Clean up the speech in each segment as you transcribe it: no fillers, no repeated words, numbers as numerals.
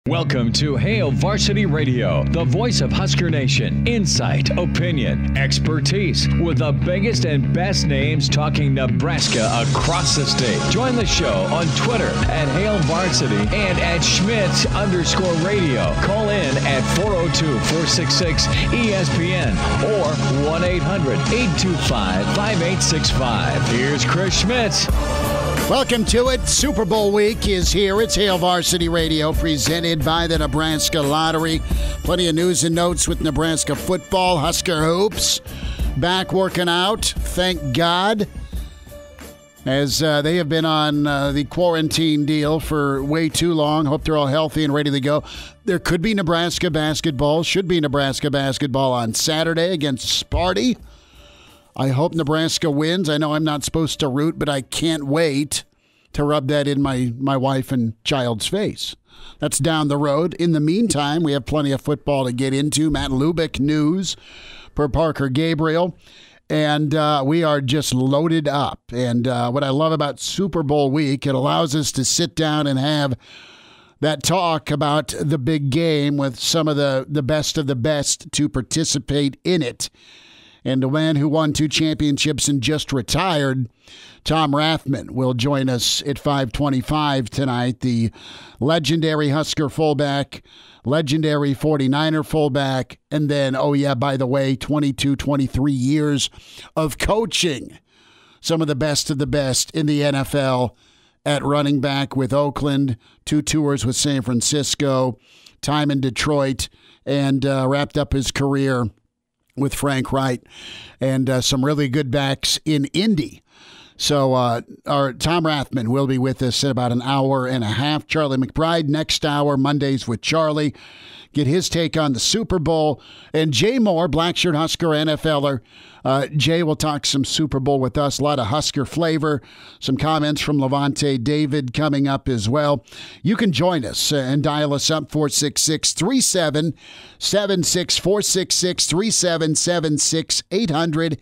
Welcome to Hail Varsity Radio, the voice of Husker Nation. Insight, opinion, expertise, with the biggest and best names talking Nebraska across the state. Join the show on Twitter at Hail Varsity and at Schmitz_radio. Call in at 402-466-ESPN or 1-800-825-5865. Here's Chris Schmitz. Welcome to it. Super Bowl week is here. It's Hail Varsity Radio, presented by the Nebraska Lottery. Plenty of news and notes with Nebraska football. Husker hoops back working out, thank God, as they have been on the quarantine deal for way too long. Hope they're all healthy and ready to go. There could be Nebraska basketball, should be Nebraska basketball on Saturday against Sparty. I hope Nebraska wins. I know I'm not supposed to root, but I can't wait to rub that in my wife and child's face. That's down the road. In the meantime, we have plenty of football to get into. Matt Lubick news per Parker Gabriel. And we are just loaded up. And what I love about Super Bowl week, it allows us to sit down and have that talk about the big game with some of the best of the best to participate in it. And the man who won 2 championships and just retired, Tom Rathman, will join us at 5:25 tonight. The legendary Husker fullback, legendary 49er fullback, and then, oh yeah, by the way, 22, 23 years of coaching some of the best in the NFL at running back with Oakland, 2 tours with San Francisco, time in Detroit, and wrapped up his career with Frank Wright, and some really good backs in Indy. So our Tom Rathman will be with us in about an hour and a half. Charlie McBride next hour, Mondays with Charlie. Get his take on the Super Bowl. And Jay Moore, Blackshirt Husker NFLer. Jay will talk some Super Bowl with us. A lot of Husker flavor. Some comments from Levante David coming up as well. You can join us and dial us up 466-3776, 466-3776,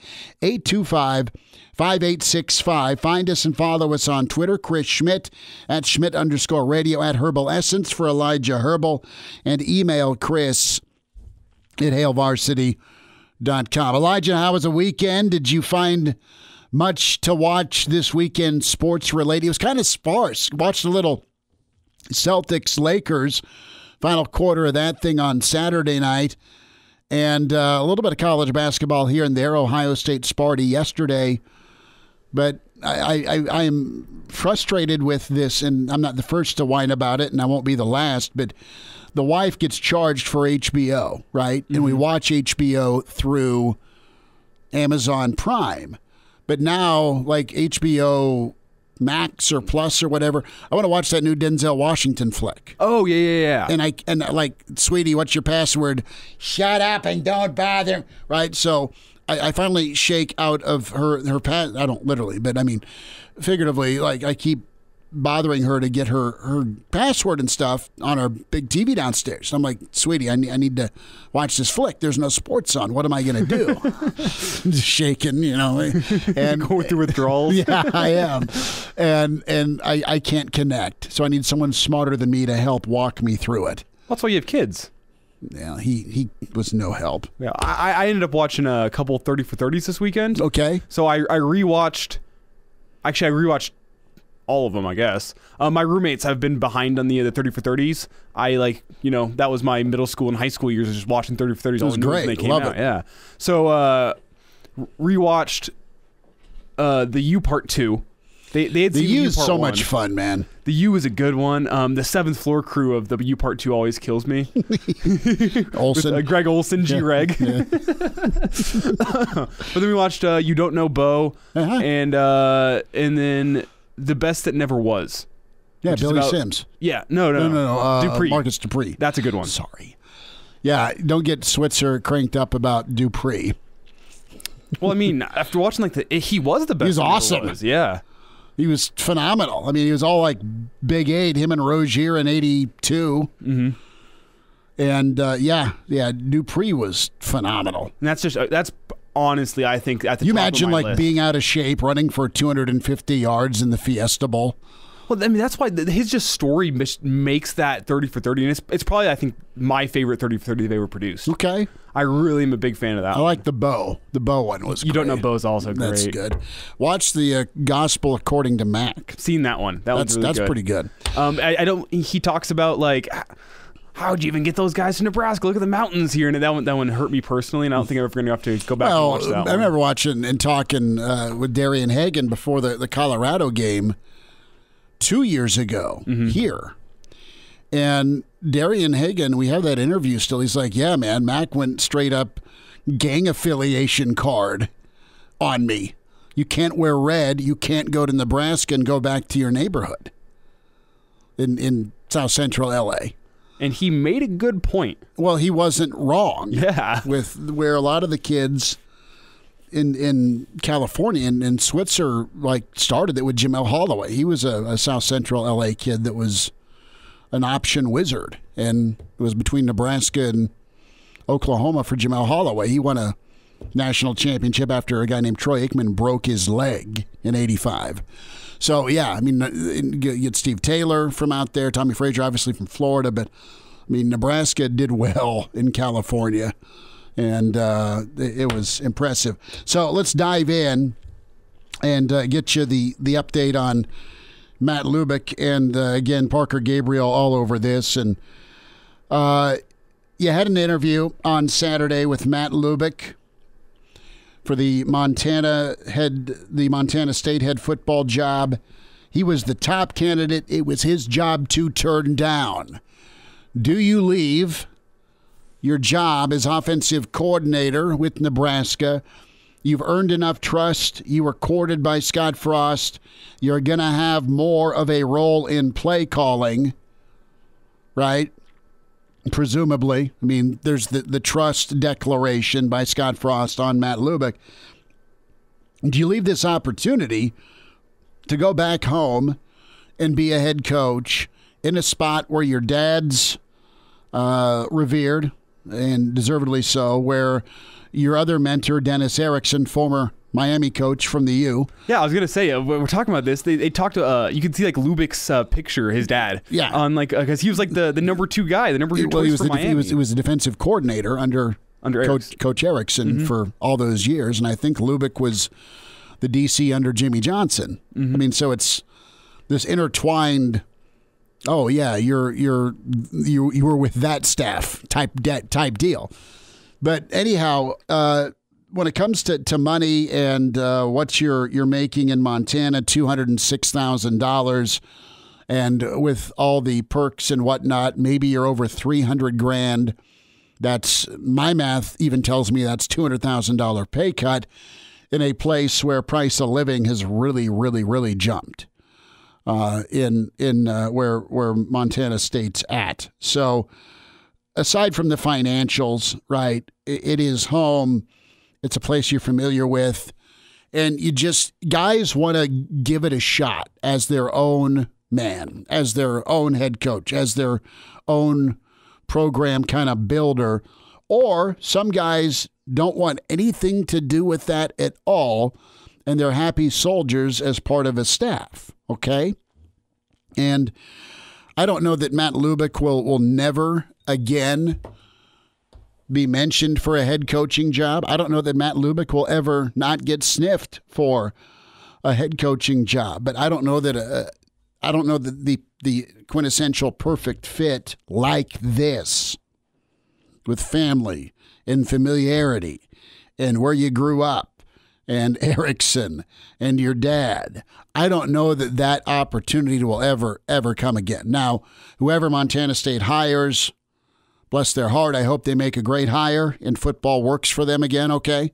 800-825-5865. Find us and follow us on Twitter. Chris Schmidt at Schmidt_radio, at Herbal Essence for Elijah Herbal, and email Chris at hailvarsity.com. Elijah, how was the weekend? Did you find much to watch this weekend sports related? It was kind of sparse. Watched a little Celtics-Lakers final quarter of that thing on Saturday night, and a little bit of college basketball here and there. Ohio State Sparty yesterday. But I am frustrated with this, and I'm not the first to whine about it, and I won't be the last, but the wife gets charged for HBO, right? Mm-hmm. And we watch HBO through Amazon Prime. But now, like HBO Max or Plus or whatever, I want to watch that new Denzel Washington flick. Oh, yeah. And like, sweetie, what's your password? Shut up and don't bother, right? So I finally shake out of her I don't literally, but I mean figuratively, like I keep bothering her to get her password and stuff on our big TV downstairs. I'm like, sweetie, I need to watch this flick. There's no sports on. What am I going to do? I'm just shaking, and going through withdrawals. Yeah, I am. And I can't connect. So I need someone smarter than me to help walk me through it. That's why you have kids. Yeah, he was no help. Yeah, I ended up watching a couple 30 for 30s this weekend. Okay. So I rewatched all of them, I guess. My roommates have been behind on the 30 for 30s. That was my middle school and high school years, just watching 30 for 30s. It was great. When they came Love out. it. Yeah. So rewatched the U Part 2. They had the seen U is Part so 1. much fun, man. The U is a good one. The 7th floor crew of the U Part 2 always kills me. Olsen. With, Greg Olsen, G-Reg. Yeah. But then we watched You Don't Know Bo, and then The Best That Never Was. Yeah, Billy Sims. Yeah, no. Dupree. Marcus Dupree. That's a good one. Sorry. Yeah, don't get Switzer cranked up about Dupree. Well, I mean, after watching he was the best. He was awesome. Yeah. He was phenomenal. I mean, he was all like Big 8, him and Rozier in 82. Mm-hmm. And, Dupree was phenomenal. And that's honestly, I think, at the you top imagine of my like list. Being out of shape, running for 250 yards in the Fiesta Bowl. Well, I mean, that's why his just story makes that 30 for 30, and it's probably, I think, my favorite 30 for 30 they've ever produced. Okay. I really am a big fan of that. I like the Bo. The Bo one was You great. Don't Know Bo's also great. That's good. Watch the Gospel According to Mac. Seen that one. One's really that's good. pretty good. I don't. He talks about like, how'd you even get those guys to Nebraska? Look at the mountains here, and that one hurt me personally, and I don't think I'm ever going to have to go back and watch that one. I remember watching and talking with Darian Hagan before the Colorado game 2 years ago here. And Darian Hagan, we have that interview still. He's like, yeah, man, Mac went straight up gang affiliation card on me. You can't wear red. You can't go to Nebraska and go back to your neighborhood in South Central L.A. And he made a good point. Well, he wasn't wrong. Yeah. With where a lot of the kids in California and Switzer started it with Jamel Holloway. He was a South Central LA kid that was an option wizard, and it was between Nebraska and Oklahoma for Jamel Holloway. He won a national championship after a guy named Troy Aikman broke his leg in '85. So yeah, I mean, you get Steve Taylor from out there, Tommy Frazier obviously from Florida, but I mean Nebraska did well in California. And it was impressive. So let's dive in and get you the update on Matt Lubick and, again, Parker Gabriel all over this. And you had an interview on Saturday with Matt Lubick for the Montana State head football job. He was the top candidate. It was his job to turn down. Do you leave your job as offensive coordinator with Nebraska? You've earned enough trust. You were courted by Scott Frost. You're going to have more of a role in play calling, right? Presumably. I mean, there's the trust declaration by Scott Frost on Matt Lubick. Do you leave this opportunity to go back home and be a head coach in a spot where your dad's revered, and deservedly so, where your other mentor, Dennis Erickson, former Miami coach from the U. Yeah, I was going to say, when we're talking about this, they talked to, you can see Lubick's picture, his dad. Yeah. On because he was the number 2 guy, the number 2 choice for Miami. He was the defensive coordinator under Coach Erickson for all those years, and I think Lubick was the DC under Jimmy Johnson. I mean, so it's this intertwined. Oh yeah, you were with that staff type deal. But anyhow, when it comes to money and what you're making in Montana, $206,000, and with all the perks and whatnot, maybe you're over $300,000. That's, my math even tells me that's $200,000 pay cut in a place where price of living has really, really, really jumped. In where Montana State's at. So aside from the financials, right, it is home. It's a place you're familiar with. And guys want to give it a shot as their own man, as their own head coach, as their own program kind of builder. Or some guys don't want anything to do with that at all, and they're happy soldiers as part of a staff. Okay? And I don't know that Matt Lubick will never again be mentioned for a head coaching job. I don't know that Matt Lubick will ever not get sniffed for a head coaching job. But I don't know that the quintessential perfect fit like this, with family and familiarity and where you grew up and Erickson and your dad, I don't know that opportunity will ever come again. Now, whoever Montana State hires, bless their heart, I hope they make a great hire and football works for them again, okay?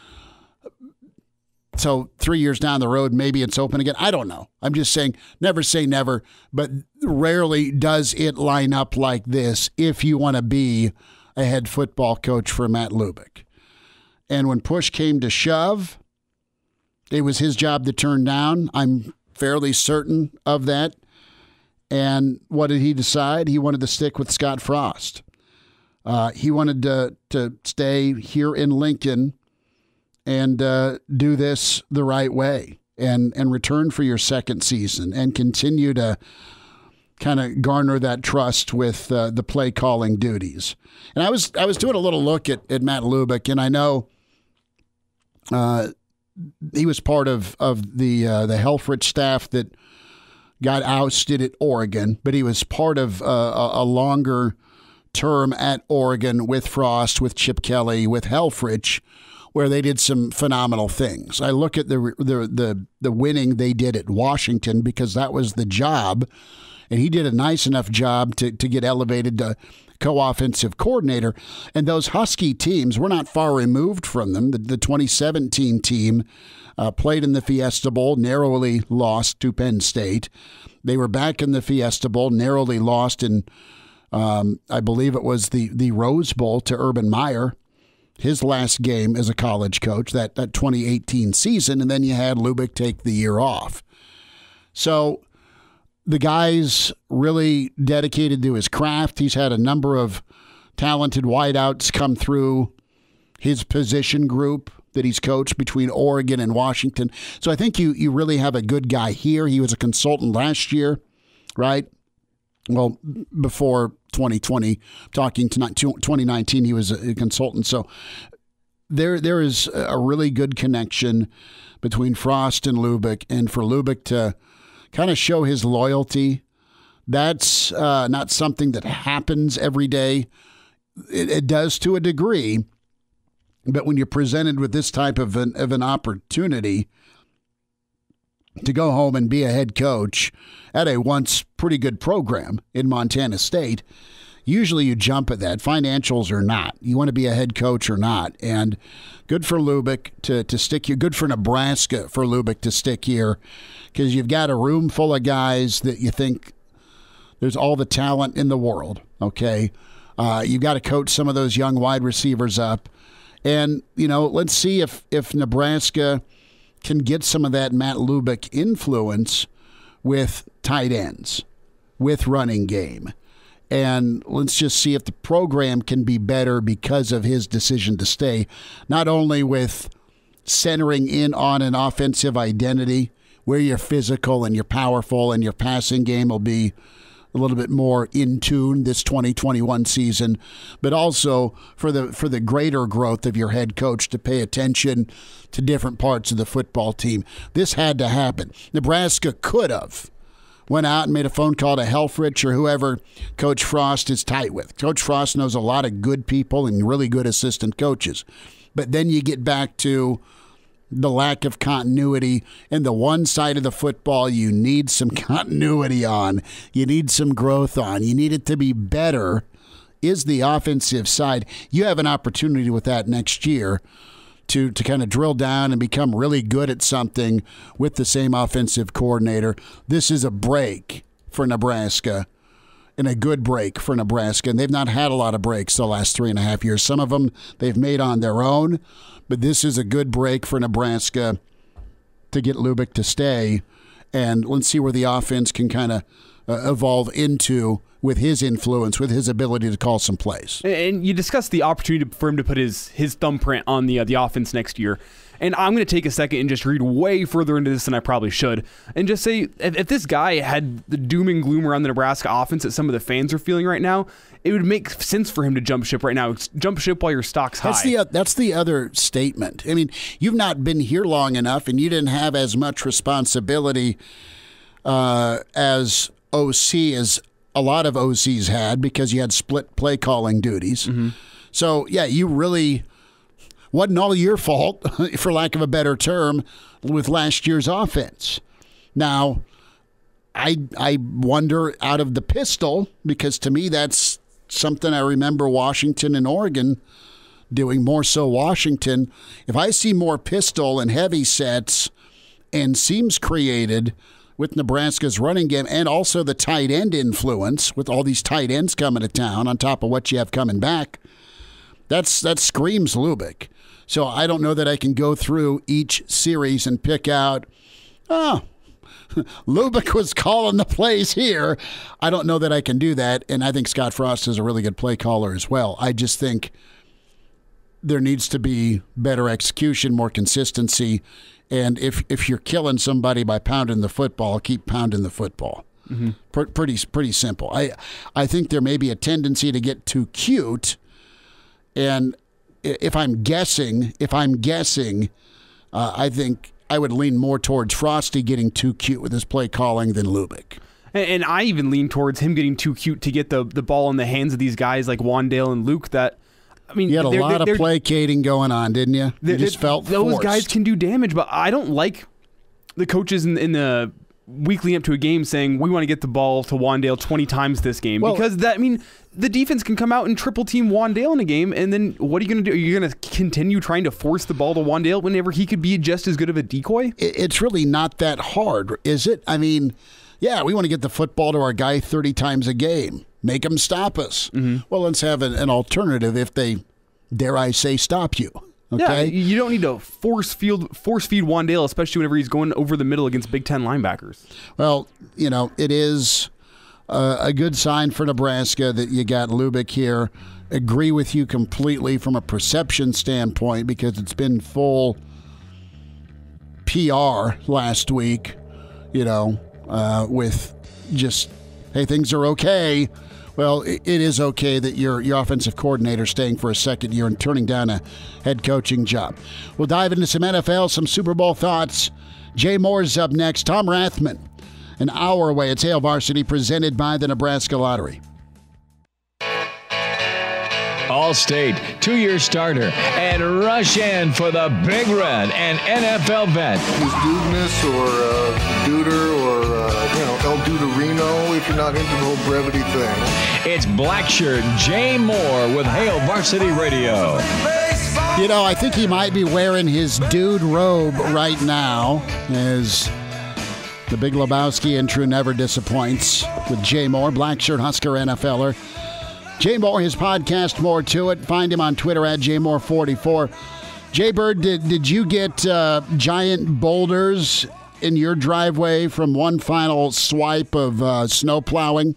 So 3 years down the road, maybe it's open again. I don't know. I'm just saying, never say never, but rarely does it line up like this if you want to be a head football coach for Matt Lubick. And when push came to shove, it was his job to turn down. I'm fairly certain of that. And what did he decide? He wanted to stick with Scott Frost. He wanted to stay here in Lincoln and do this the right way. and return for your second season and continue to kind of garner that trust with the play calling duties. And I was doing a little look at Matt Lubick, and I know he was part of the Helfrich staff that got ousted at Oregon, but he was part of a longer term at Oregon with Frost, with Chip Kelly, with Helfrich, where they did some phenomenal things. I look at the winning they did at Washington because that was the job, and he did a nice enough job to get elevated to co-offensive coordinator. And those Husky teams, we're not far removed from them. The 2017 team played in the Fiesta Bowl, narrowly lost to Penn State. They were back in the Fiesta Bowl, narrowly lost in, I believe it was the Rose Bowl to Urban Meyer, his last game as a college coach, that 2018 season. And then you had Lubick take the year off. So the guy's really dedicated to his craft. He's had a number of talented wideouts come through his position group that he's coached between Oregon and Washington. So I think you really have a good guy here. He was a consultant last year, right? Well, before 2020, talking to 2019, he was a consultant. So there is a really good connection between Frost and Lubick, and for Lubick to kind of show his loyalty, that's not something that happens every day. It does to a degree, but when you're presented with this type of an opportunity to go home and be a head coach at a once pretty good program in Montana State, usually you jump at that, financials or not. You want to be a head coach or not. And good for Lubick to stick here. Good for Nebraska for Lubick to stick here, because you've got a room full of guys that you think there's all the talent in the world, okay? You've got to coach some of those young wide receivers up. And, let's see if Nebraska can get some of that Matt Lubick influence with tight ends, with running game. And let's just see if the program can be better because of his decision to stay, not only with centering in on an offensive identity where you're physical and you're powerful and your passing game will be a little bit more in tune this 2021 season, but also for the greater growth of your head coach to pay attention to different parts of the football team. This had to happen. Nebraska could have went out and made a phone call to Helfrich or whoever Coach Frost is tight with. Coach Frost knows a lot of good people and really good assistant coaches. But then you get back to the lack of continuity, and the one side of the football you need some continuity on, you need some growth on, you need it to be better, is the offensive side. You have an opportunity with that next year to kind of drill down and become really good at something with the same offensive coordinator. This is a break for Nebraska, and a good break for Nebraska. And they've not had a lot of breaks the last 3.5 years. Some of them they've made on their own, but this is a good break for Nebraska to get Lubick to stay. And let's see where the offense can kind of evolve into with his influence, with his ability to call some plays. And you discussed the opportunity for him to put his thumbprint on the offense next year. And I'm going to take a second and just read way further into this than I probably should, and just say if this guy had the doom and gloom around the Nebraska offense that some of the fans are feeling right now, it would make sense for him to jump ship right now. Jump ship while your stock's high. That's the other statement. I mean, you've not been here long enough, and you didn't have as much responsibility as OC as a lot of OCs had, because you had split play calling duties. Mm-hmm. So, yeah, you really wasn't all your fault, for lack of a better term, with last year's offense. Now, I wonder out of the pistol, because to me that's something I remember Washington and Oregon doing, more so Washington. If I see more pistol and heavy sets and seams created with Nebraska's running game, and also the tight end influence with all these tight ends coming to town on top of what you have coming back, that screams Lubick. So I don't know that I can go through each series and pick out, Lubick was calling the plays here. I don't know that I can do that, and I think Scott Frost is a really good play caller as well. I just think there needs to be better execution, more consistency, And if you're killing somebody by pounding the football, keep pounding the football. Mm-hmm. Pretty simple. I think there may be a tendency to get too cute, and if I'm guessing, I think I would lean more towards Frosty getting too cute with his play calling than Lubick. And I even lean towards him getting too cute to get the ball in the hands of these guys like Wandale and Luke. You had a lot of placating going on, didn't you? You just felt those forced. guys can do damage, but I don't like the coaches in the weekly up to a game saying we want to get the ball to Wandale 20 times this game, because the defense can come out and triple team Wandale in a game, and then what are you going to do? Are you going to continue trying to force the ball to Wandale whenever he could be just as good of a decoy? It's really not that hard, is it? I mean, yeah, we want to get the football to our guy 30 times a game. Make them stop us. Mm-hmm. Well, let's have an alternative if they, dare I say, stop you. Okay? Yeah, you don't need to force feed Wandale, especially whenever he's going over the middle against Big Ten linebackers. Well, it is a good sign for Nebraska that you got Lubick here. Agree with you completely from a perception standpoint, because it's been full PR last week, with just, hey, things are okay. Well, it is okay that your offensive coordinator staying for a second year and turning down a head coaching job. We'll dive into some NFL, some Super Bowl thoughts. Jay Moore's up next. Tom Rathman, an hour away. It's Hail Varsity, presented by the Nebraska Lottery. All-State, 2-year starter, and rush in for the Big Red and NFL vet. Is Dudeness or Duder or, El Duderino if you're not into the whole brevity thing. It's Blackshirt Jay Moore with Hail Varsity Radio. I think he might be wearing his dude robe right now as the Big Lebowski intro never disappoints with Jay Moore, Blackshirt Husker NFLer. Jay Moore, his podcast, More to It. Find him on Twitter at JMoore44. Jay Bird, did you get giant boulders in your driveway from one final swipe of snow plowing?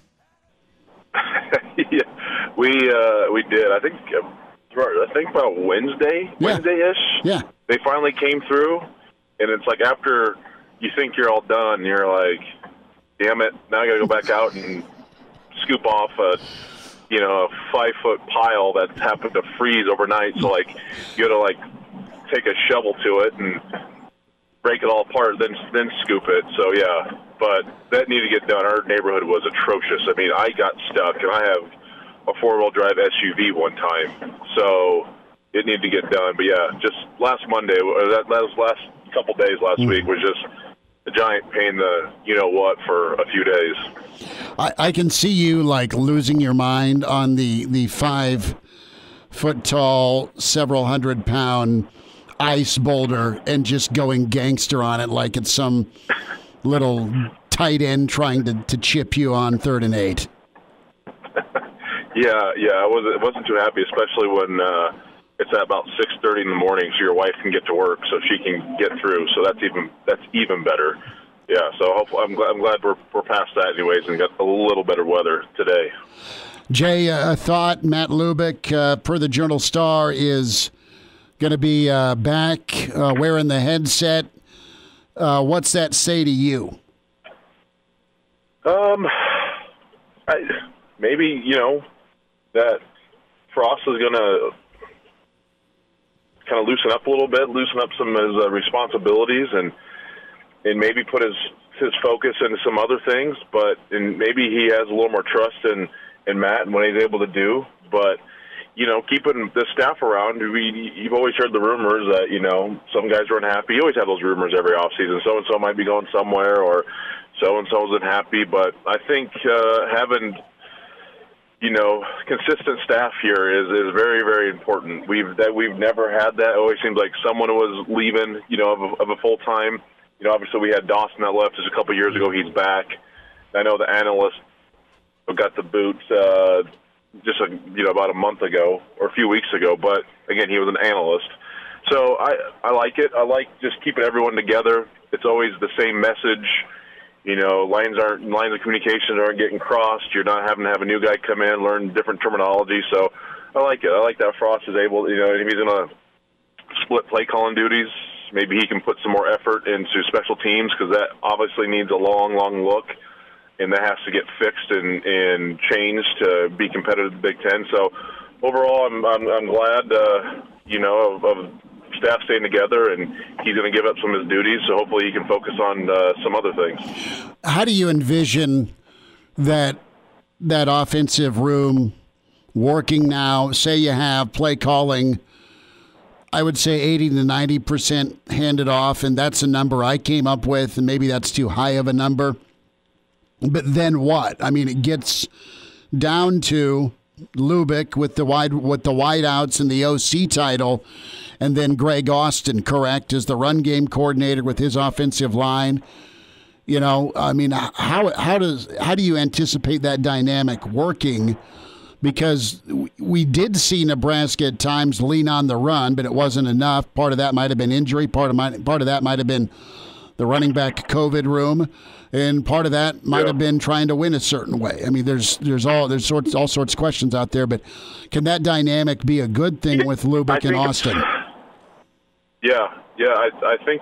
Yeah, we did. I think about Wednesday-ish. Yeah. They finally came through, and it's like after you think you're all done, you're like, damn it, now I got to go back out and scoop off a 5-foot pile that happened to freeze overnight. So you got to take a shovel to it and break it all apart, then scoop it. So yeah, but that needed to get done. Our neighborhood was atrocious. I mean, I got stuck, and I have a 4-wheel drive SUV one time, so it needed to get done. But yeah, just last Monday, or that last couple days last week was just a giant pain in the what for a few days. I can see you losing your mind on the 5-foot tall, several 100-pound ice boulder and just going gangster on it like it's some little tight end trying to chip you on 3rd and 8. Yeah, I wasn't too happy, especially when it's at about 6:30 in the morning, so your wife can get to work, so she can get through. So that's even better. Yeah, so hopefully I'm glad we're past that anyways and got a little better weather today. Jay, a thought. Matt Lubick, per the Journal Star, is going to be back wearing the headset. What's that say to you? Maybe that Frost is going to kind of loosen up a little bit, loosen up some of his responsibilities, and maybe put his focus into some other things. And maybe he has a little more trust in Matt and what he's able to do. But keeping the staff around, you've always heard the rumors that some guys are unhappy. You always have those rumors every offseason. So and so might be going somewhere, or so and so isn't happy. But I think having consistent staff here is very, very important. We've never had that. It always seems like someone was leaving, of a full time. Obviously we had Dawson that left just a couple of years ago. He's back. I know the analyst got the boot just about a month ago or a few weeks ago. But again, he was an analyst. So I like it. I like just keeping everyone together. It's always the same message. Lines of communication aren't getting crossed. You're not having to have a new guy come in, learn different terminology. So I like it. I like that Frost is able, if he's going to split play calling duties maybe he can put some more effort into special teams, because that obviously needs a long, long look, and that has to get fixed and changed to be competitive in the Big Ten. So overall, I'm glad, of staff staying together, and he's going to give up some of his duties, so hopefully he can focus on some other things. How do you envision that offensive room working now? Say you have play calling, I would say 80 to 90% handed off, and that's a number I came up with, and maybe that's too high of a number. But then what? I mean, it gets down to Lubick with the wideouts and the OC title, and then Greg Austin, correct, is the run game coordinator with his offensive line. I mean, how do you anticipate that dynamic working? Because we did see Nebraska at times lean on the run, but it wasn't enough. Part of that might have been injury. Part of that might have been the running back COVID room, and part of that might have been trying to win a certain way. I mean, there's all sorts of questions out there, but can that dynamic be a good thing with Lubick and Austin? I think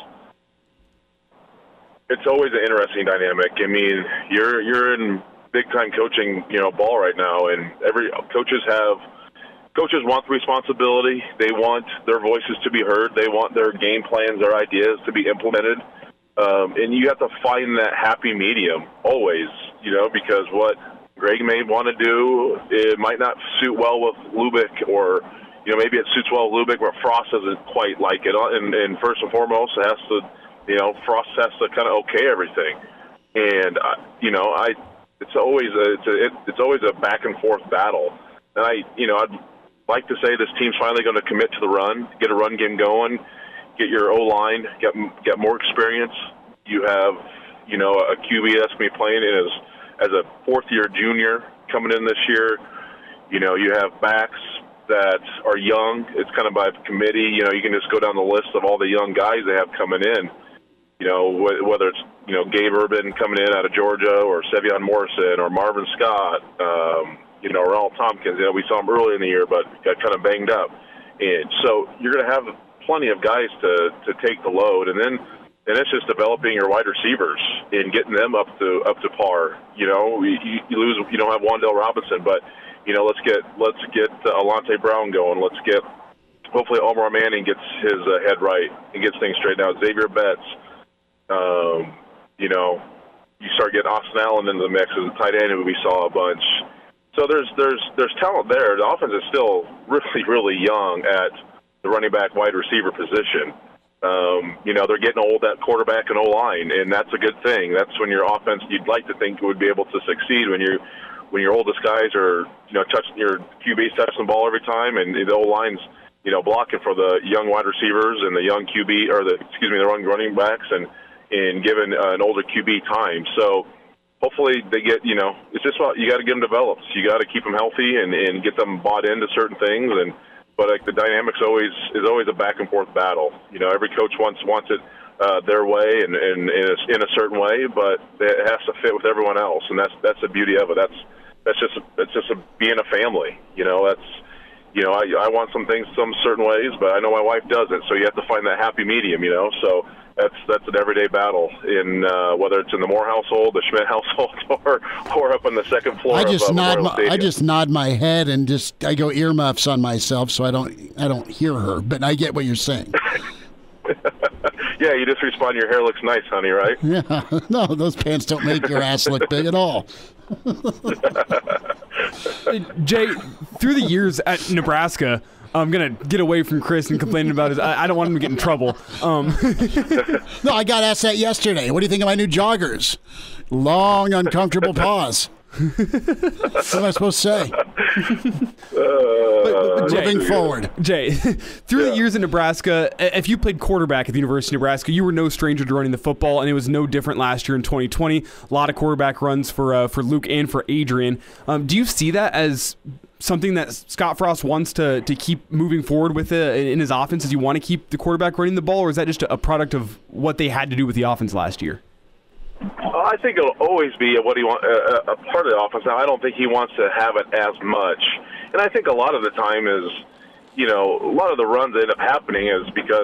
it's always an interesting dynamic. I mean, you're in big time coaching, ball right now, and coaches want the responsibility. They want their voices to be heard. They want their game plans, their ideas to be implemented. And you have to find that happy medium always, because what Greg may want to do, it might not suit well with Lubick, or, maybe it suits well with Lubick, but Frost doesn't quite like it. And first and foremost, it has to, Frost has to kind of okay everything. And, it's always a back and forth battle. And I'd like to say this team's finally going to commit to the run, get a run game going, get your O-line, get more experience. You have, a QB that's going to be playing as a fourth-year junior coming in this year. You have backs that are young. It's kind of by committee. You can just go down the list of all the young guys they have coming in. Whether it's, Gabe Urban coming in out of Georgia, or Sevion Morrison, or Marvin Scott, Ronald Tompkins. We saw him early in the year, but got kind of banged up. And so you're going to have plenty of guys to take the load. And then it's just developing your wide receivers and getting them up to par. You lose, you don't have Wan'Dale Robinson, but, let's get Alante Brown going. Hopefully Omar Manning gets his head right and gets things straightened out. Xavier Betts. You start getting Austin Allen into the mix as a tight end, who we saw a bunch. So there's talent there. The offense is still really, really young at the running back, wide receiver position. They're getting old at quarterback and O-line, and that's a good thing. That's when your offense, you'd like to think, would be able to succeed when your oldest guys are, touching your QB's touching the ball every time, and the O-line's, blocking for the young wide receivers and the young QB, or the running backs, and giving an older QB time. So hopefully they get, it's just about, you got to get them developed. You got to keep them healthy and get them bought into certain things. But the dynamics is always a back and forth battle. Every coach wants it their way and in a certain way, but it has to fit with everyone else, and that's the beauty of it. That's just being a family. I want some things some certain ways, but I know my wife doesn't. So you have to find that happy medium. So that's an everyday battle in whether it's in the Moore household, the Schmidt household, or up on the second floor. I just nod my head and I go earmuffs on myself so I don't hear her. But I get what you're saying. Yeah, you just respond, your hair looks nice, honey, right? Yeah. No, those pants don't make your ass look big at all. Jay, through the years at Nebraska, I'm going to get away from Chris and complaining about his. I don't want him to get in trouble. No, I got asked that yesterday. What do you think of my new joggers? Long, uncomfortable pause. What am I supposed to say? But Jay, moving forward. Jay, through the years in Nebraska, if you played quarterback at the University of Nebraska, you were no stranger to running the football, and it was no different last year in 2020. A lot of quarterback runs for Luke and for Adrian. Do you see that as something that Scott Frost wants to keep moving forward with in his offense? Does he want to keep the quarterback running the ball, or is that just a product of what they had to do with the offense last year? I think it'll always be a part of the offense. Now, I don't think he wants to have it as much. And I think a lot of the time is, a lot of the runs that end up happening is because,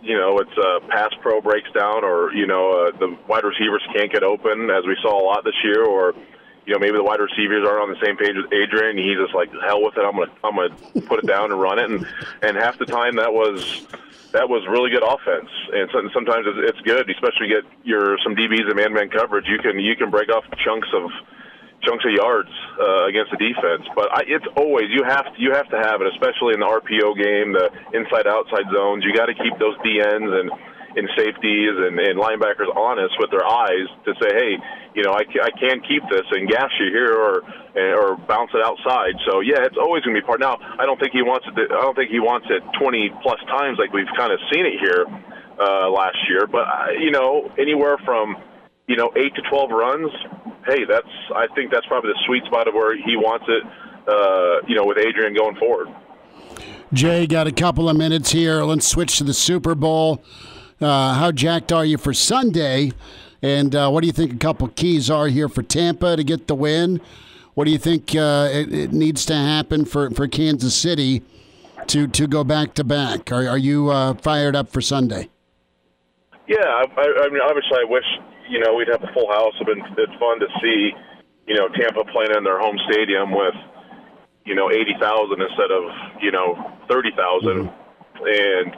it's pass pro breaks down, or the wide receivers can't get open, as we saw a lot this year, or maybe the wide receivers aren't on the same page with Adrian. He's just like, hell with it. I'm gonna put it down and run it. And half the time that was really good offense. And sometimes it's good, especially get some DBs in man-man coverage. You can break off chunks of yards against the defense. But it's always you have to have it, especially in the RPO game, the inside-outside zones. You got to keep those DNs and safeties and linebackers honest with their eyes to say, hey, I can keep this and gash you here or bounce it outside. So yeah, it's always going to be part. Now, I don't think he wants it. I don't think he wants it 20 plus times like we've kind of seen it here last year. But anywhere from 8 to 12 runs. Hey, I think that's probably the sweet spot of where he wants it. With Adrian going forward. Jay, got a couple of minutes here. Let's switch to the Super Bowl. How jacked are you for Sunday? And what do you think a couple keys are here for Tampa to get the win? What do you think it needs to happen for Kansas City to go back-to-back? Are you fired up for Sunday? Yeah, I mean, obviously I wish, we'd have the full house. It's fun to see, Tampa playing in their home stadium with, 80,000 instead of, 30,000. And,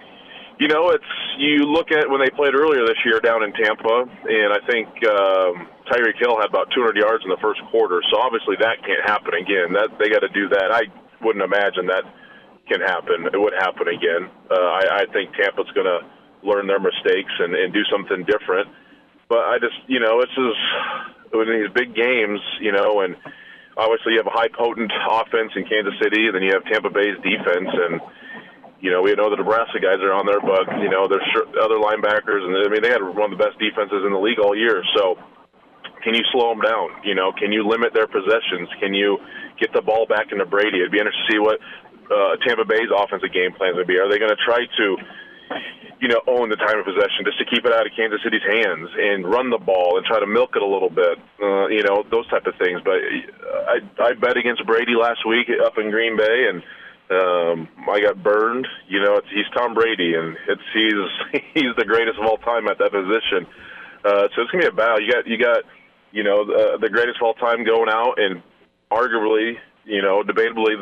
you look at when they played earlier this year down in Tampa, and I think Tyreek Hill had about 200 yards in the first quarter. So obviously that can't happen again. They got to do that. I wouldn't imagine that can happen. It would happen again. I think Tampa's going to learn their mistakes and do something different. But I just, this is in these big games, and obviously you have a high potent offense in Kansas City, and then you have Tampa Bay's defense, and we know the Nebraska guys are on there, but there's other linebackers, and I mean they had one of the best defenses in the league all year. So can you slow them down? Can you limit their possessions? Can you get the ball back into Brady? It'd be interesting to see what Tampa Bay's offensive game plans would be. Are they going to try to own the time of possession just to keep it out of Kansas City's hands and run the ball and try to milk it a little bit, those type of things. But I bet against Brady last week up in Green Bay, and I got burned. He's Tom Brady, and he's the greatest of all time at that position. So it's gonna be a battle. You got the greatest of all time going out, and arguably, debatably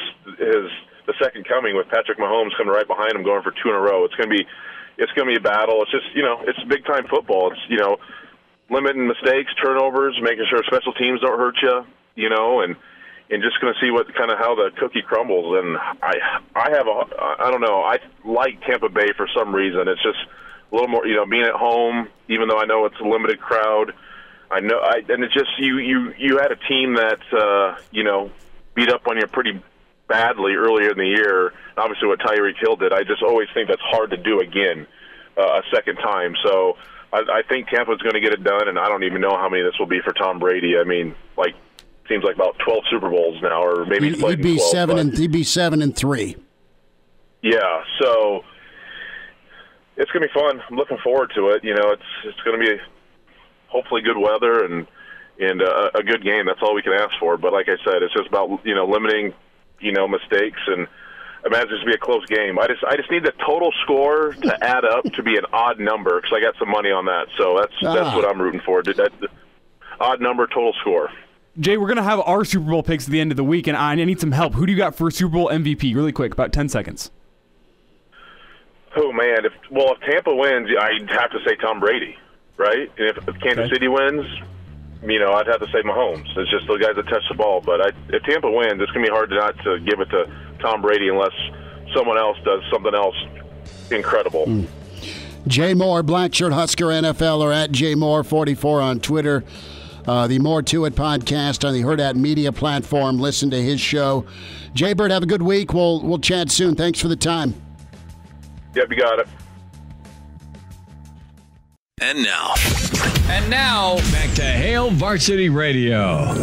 the second coming with Patrick Mahomes coming right behind him, going for 2 in a row. It's gonna be a battle. It's just it's big time football. It's limiting mistakes, turnovers, making sure special teams don't hurt you. And just going to see how the cookie crumbles. And I don't know. I like Tampa Bay for some reason. It's just a little more, being at home, even though I know it's a limited crowd. And it's just you had a team that beat up on you pretty badly earlier in the year. Obviously, what Tyreek Hill did, I just always think that's hard to do again a second time. So I think Tampa's going to get it done, and I don't even know how many this will be for Tom Brady. I mean, seems like about 12 Super Bowls now, or maybe he'd be 12, he'd be 7-3. Yeah, so it's gonna be fun. I'm looking forward to it. It's gonna be hopefully good weather and a good game. That's all we can ask for. But like I said, it's just about limiting mistakes, and imagine it's gonna be a close game. I just need the total score to add up to be an odd number, because I got some money on that. So that's what I'm rooting for. That odd number total score. Jay, we're going to have our Super Bowl picks at the end of the week, and I need some help. Who do you got for Super Bowl MVP? Really quick, about 10 seconds. Oh, man. If Tampa wins, I'd have to say Tom Brady, right? And if Kansas City wins, I'd have to say Mahomes. It's just the guys that touch the ball. But if Tampa wins, it's going to be hard not to give it to Tom Brady unless someone else does something else incredible. Jay Moore, Blackshirt Husker NFL, or at JMoore44 on Twitter. The More To It podcast on the Hurrdat Media platform. Listen to his show. Jay Bird, have a good week. We'll chat soon. Thanks for the time. Yep, you got it. And now, back to Hail Varsity Radio.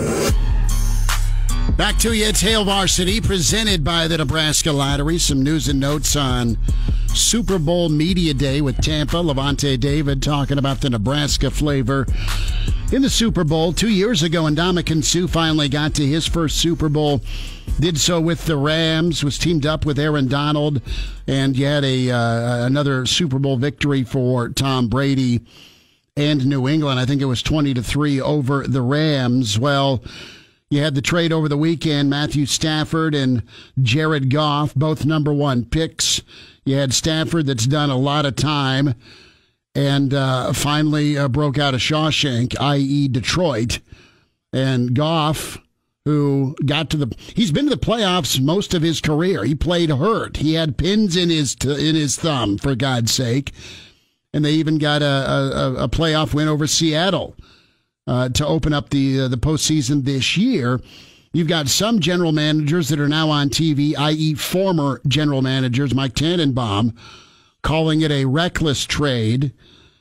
Back to you. It's Hail Varsity, presented by the Nebraska Lottery. Some news and notes on Super Bowl Media Day with Tampa. Levante David talking about the Nebraska flavor in the Super Bowl 2 years ago, and Ndamukong Suh finally got to his first Super Bowl. Did so with the Rams, was teamed up with Aaron Donald, and you had another Super Bowl victory for Tom Brady and New England. I think it was 20-3 over the Rams. Well, you had the trade over the weekend, Matthew Stafford and Jared Goff, both number one picks. You had Stafford that's done a lot of time and finally broke out of Shawshank, i.e. Detroit. And Goff, who he's been to the playoffs most of his career. He played hurt. He had pins in his thumb, for God's sake. And they even got a playoff win over Seattle to open up the postseason this year. You've got some general managers that are now on TV, i.e. former general managers, Mike Tannenbaum, calling it a reckless trade.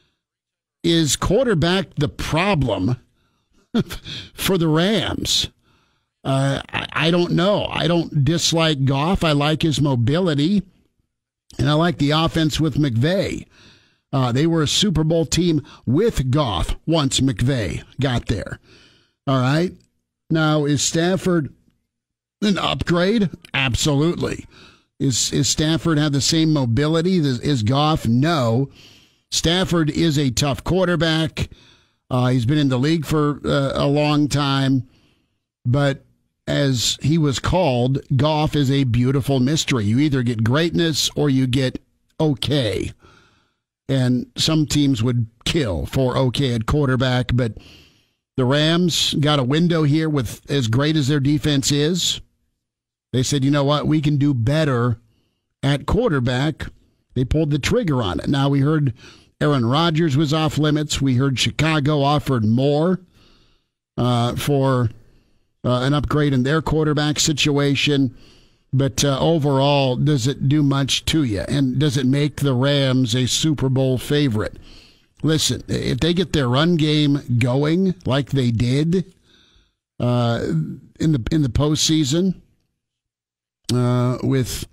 Is quarterback the problem for the Rams? I don't know. I don't dislike Goff. I like his mobility, and I like the offense with McVay. They were a Super Bowl team with Goff once McVay got there. All right. Now, is Stafford an upgrade? Absolutely. Is Stafford have the same mobility as Goff? No. Stafford is a tough quarterback. He's been in the league for a long time. But as he was called, Goff is a beautiful mystery. You either get greatness or you get okay. And some teams would kill for okay at quarterback, but the Rams got a window here with as great as their defense is. They said, you know what, we can do better at quarterback. They pulled the trigger on it. Now, we heard Aaron Rodgers was off limits. We heard Chicago offered more for an upgrade in their quarterback situation. But overall, does it do much to you? And does it make the Rams a Super Bowl favorite? Listen, if they get their run game going like they did in the postseason, with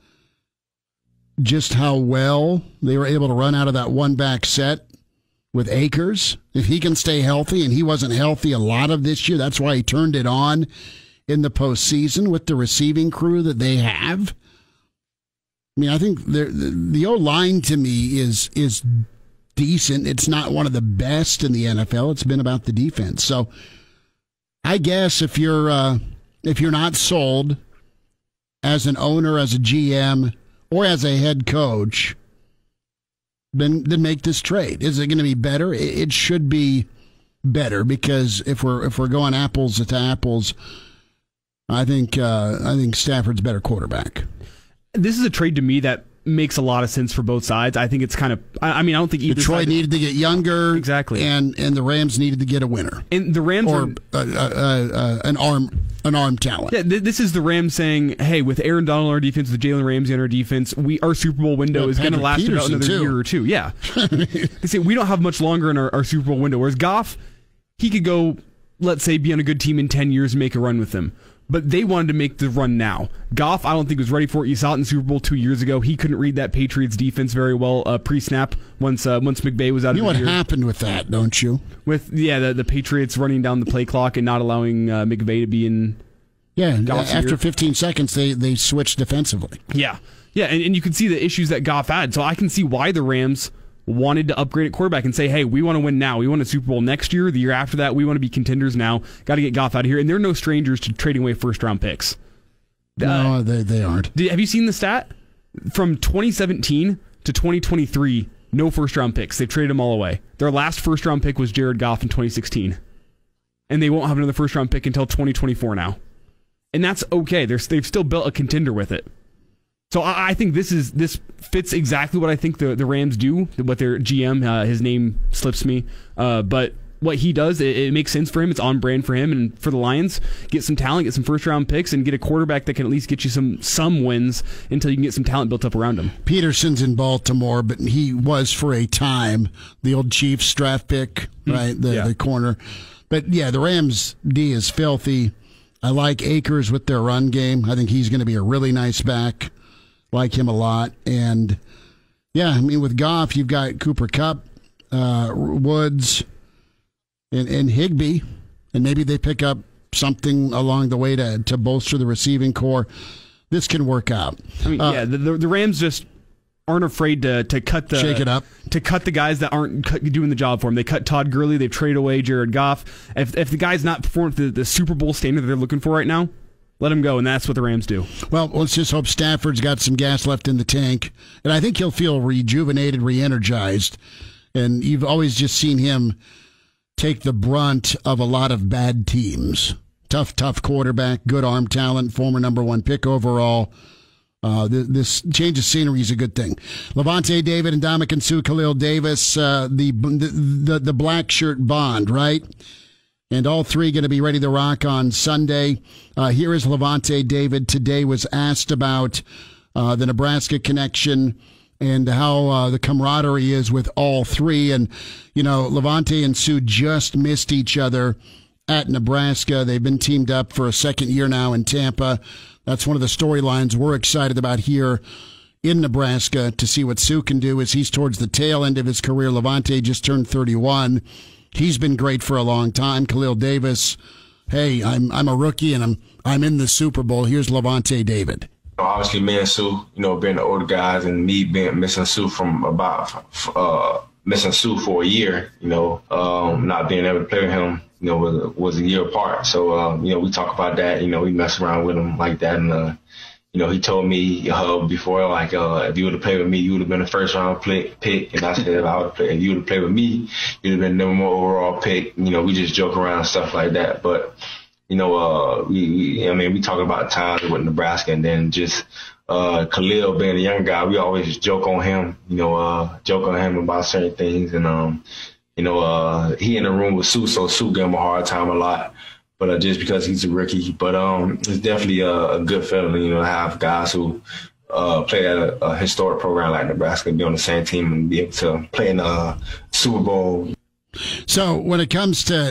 just how well they were able to run out of that one-back set with Akers, if he can stay healthy, and he wasn't healthy a lot of this year, that's why he turned it on in the postseason with the receiving crew that they have. I mean, I think the O-line to me is decent. It's not one of the best in the NFL. It's been about the defense. So I guess if you're not sold as an owner, as a GM, or as a head coach, then make this trade. Is it going to be better? It should be better, because if we're going apples to apples, I think Stafford's better quarterback. This is a trade to me that makes a lot of sense for both sides. I think it's kind of, I mean, I don't think either Detroit needed to get younger. Exactly. And the Rams needed to get a winner. And the Rams an arm talent. Yeah, this is the Rams saying, hey, with Aaron Donald on our defense, with Jalen Ramsey on our defense, our Super Bowl window is going to last about another year or two. Yeah. They say we don't have much longer in our Super Bowl window. Whereas Goff, he could go, let's say, be on a good team in 10 years and make a run with them. But they wanted to make the run now. Goff, I don't think was ready for it. You saw it in the Super Bowl 2 years ago. He couldn't read that Patriots defense very well pre-snap once McVay was out of the year. You know what happened with that, don't you? With the Patriots running down the play clock and not allowing McVay to be in. Yeah, after 15 seconds, they switched defensively. Yeah, and you can see the issues that Goff had. So I can see why the Rams wanted to upgrade at quarterback and say, hey, we want to win now. We want a Super Bowl next year, the year after that. We want to be contenders now. Got to get Goff out of here. And they're no strangers to trading away first-round picks. No, they aren't. Have you seen the stat? From 2017 to 2023, no first-round picks. They've traded them all away. Their last first-round pick was Jared Goff in 2016. And they won't have another first-round pick until 2024 now. And that's okay. They've still built a contender with it. So I think this fits exactly what I think the Rams do, what their GM, his name slips me, but what he does, it makes sense for him. It's on brand for him and for the Lions. Get some talent, get some first-round picks, and get a quarterback that can at least get you some wins until you can get some talent built up around him. Peterson's in Baltimore, but he was for a time the old Chiefs draft pick, right, the corner. But, yeah, the Rams' D is filthy. I like Akers with their run game. I think he's going to be a really nice back. Like him a lot. And Yeah, I mean, with Goff, you've got Cooper Kupp, Woods, and Higbee, and maybe they pick up something along the way to bolster the receiving core. This can work out. I mean, the Rams just aren't afraid to cut the shake it up, to cut the guys that aren't doing the job for them. They cut Todd Gurley. They've traded away Jared Goff. If the guy's not performing to the Super Bowl standard that they're looking for right now, let him go, and that's what the Rams do. Well, let's just hope Stafford's got some gas left in the tank, and I think he'll feel rejuvenated, re-energized. And you've always just seen him take the brunt of a lot of bad teams. Tough quarterback, good arm talent, former number 1 pick overall. This change of scenery is a good thing. Levante David and Ndamukong Suh, Khalil Davis, the black shirt bond, right? And all three going to be ready to rock on Sunday. Here is Levante David. Today was asked about the Nebraska connection and how the camaraderie is with all three. And, Levante and Suh just missed each other at Nebraska. They've been teamed up for a second year now in Tampa. That's one of the storylines we're excited about here in Nebraska to see what Suh can do as he's towards the tail end of his career. Levante just turned 31. He's been great for a long time. Khalil Davis, hey, I'm a rookie and I'm in the Super Bowl. Here's Levante David. Obviously, me and Suh, being the older guys, and me missing Suh from missing Suh for a year, not being able to play with him, was a year apart. So, we talk about that. We mess around with him like that, and he told me before, like, if you would have played with me, you would have been a first-round pick. And I said, if you would have played with me, you'd have been the number 1 overall pick. We just joke around and stuff like that. But, we talk about times with Nebraska, and then just Khalil being a young guy, we always just joke on him, about certain things. And, he in the room with Suh, so Suh gave him a hard time a lot. But just because he's a rookie, but it's definitely a good feeling, to have guys who play at a historic program like Nebraska, be on the same team and be able to play in a Super Bowl. So when it comes to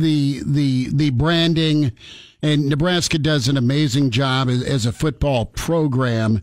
the branding, and Nebraska does an amazing job as a football program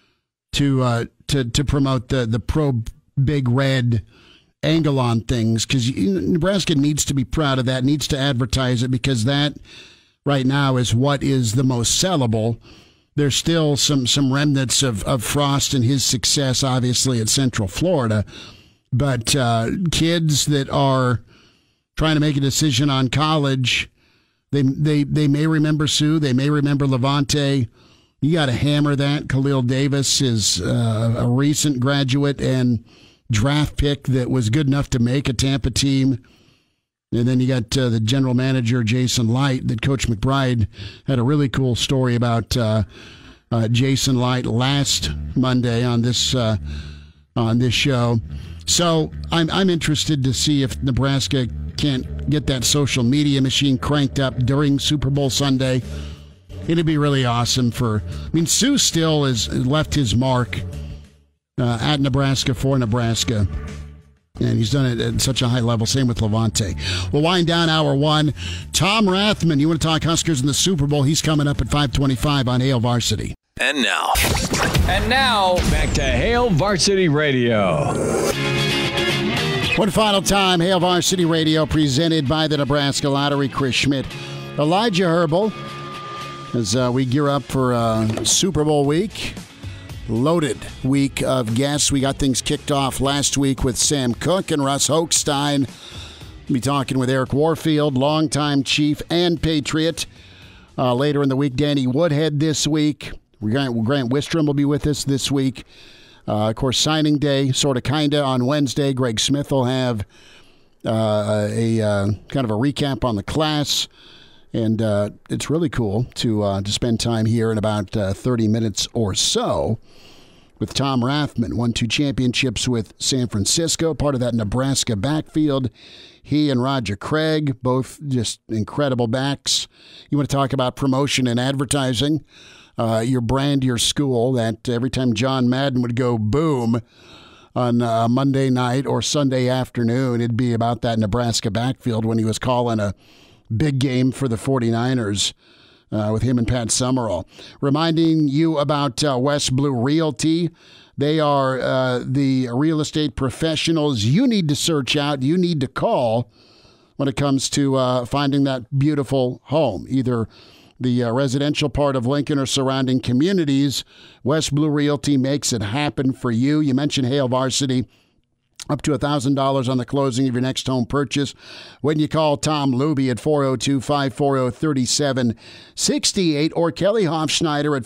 to promote the pro Big Red angle on things, because Nebraska needs to be proud of that, needs to advertise it, because that right now is what is the most sellable. There's still some remnants of Frost and his success, obviously, at Central Florida, but kids that are trying to make a decision on college, they may remember Suh, they may remember Levante. You got to hammer that. Khalil Davis is a recent graduate and draft pick that was good enough to make a Tampa team. And then you got the general manager, Jason Light, that Coach McBride had a really cool story about Jason Light last Monday on this show. So I'm interested to see if Nebraska can't get that social media machine cranked up during Super Bowl Sunday. It'd be really awesome Suh still has left his mark at Nebraska for Nebraska. And he's done it at such a high level. Same with Levante. We'll wind down hour 1. Tom Rathman, you want to talk Huskers in the Super Bowl? He's coming up at 5:25 on Hail Varsity. And now, back to Hail Varsity Radio. One final time, Hail Varsity Radio, presented by the Nebraska Lottery. Chris Schmidt, Elijah Herbal, as we gear up for Super Bowl week. Loaded week of guests. We got things kicked off last week with Sam Cook and Russ Hochstein. We'll be talking with Eric Warfield, longtime Chief and Patriot. Later in the week, Danny Woodhead this week. Grant Wistrom will be with us this week. Of course, signing day, sort of, kind of, on Wednesday. Greg Smith will have a kind of a recap on the class. And it's really cool to spend time here in about 30 minutes or so with Tom Rathman. Won 2 championships with San Francisco, part of that Nebraska backfield. He and Roger Craig, both just incredible backs. You want to talk about promotion and advertising, your brand, your school, that every time John Madden would go boom on Monday night or Sunday afternoon, it'd be about that Nebraska backfield when he was calling a big game for the 49ers with him and Pat Summerall. Reminding you about West Blue Realty. They are the real estate professionals you need to search out, you need to call when it comes to finding that beautiful home, either the residential part of Lincoln or surrounding communities. West Blue Realty makes it happen for you. You mentioned Hail Varsity. Up to $1,000 on the closing of your next home purchase when you call Tom Luby at 402-540-3768 or Kelly Hofschneider at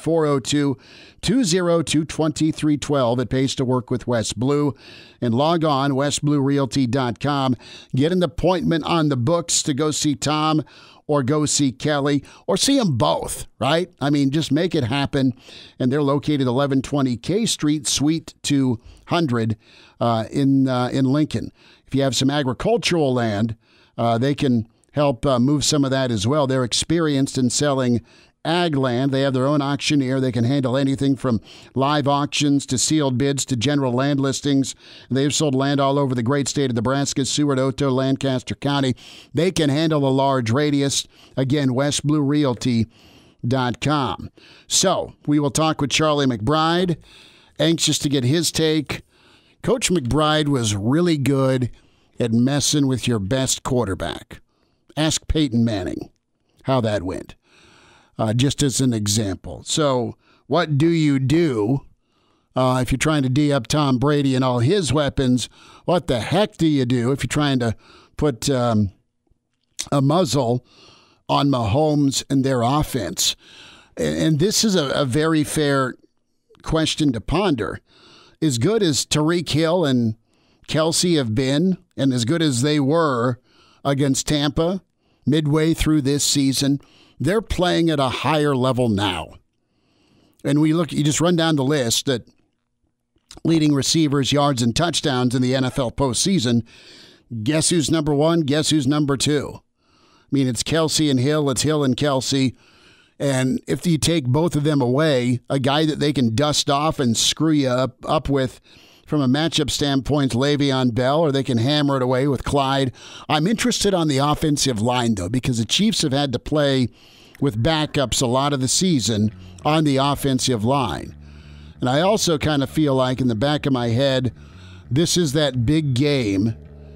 402-202-2312. It pays to work with West Blue. And log on, westbluerealty.com. Get an appointment on the books to go see Tom or go see Kelly or see them both, right? I mean, just make it happen. And they're located 1120 K Street, Suite 200 in Lincoln. If you have some agricultural land, they can help move some of that as well. They're experienced in selling ag land. They have their own auctioneer. They can handle anything from live auctions to sealed bids to general land listings. They've sold land all over the great state of Nebraska, Seward, Otoe, Lancaster County. They can handle a large radius. Again, westbluerealty.com. So we will talk with Charlie McBride. Anxious to get his take. Coach McBride was really good at messing with your best quarterback. Ask Peyton Manning how that went. Just as an example. So what do you do if you're trying to D up Tom Brady and all his weapons? What the heck do you do if you're trying to put a muzzle on Mahomes and their offense? And this is a very fair question to ponder. As good as Tyreek Hill and Kelsey have been, and as good as they were against Tampa midway through this season, they're playing at a higher level now. And you just run down the list that leading receivers, yards, and touchdowns in the NFL postseason. Guess who's number one? Guess who's number two? I mean, it's Kelsey and Hill. It's Hill and Kelsey. And if you take both of them away, a guy that they can dust off and screw you up with from a matchup standpoint, Le'Veon Bell, or they can hammer it away with Clyde. I'm interested on the offensive line, though, because the Chiefs have had to play with backups a lot of the season on the offensive line. And I also kind of feel like in the back of my head, this is that big game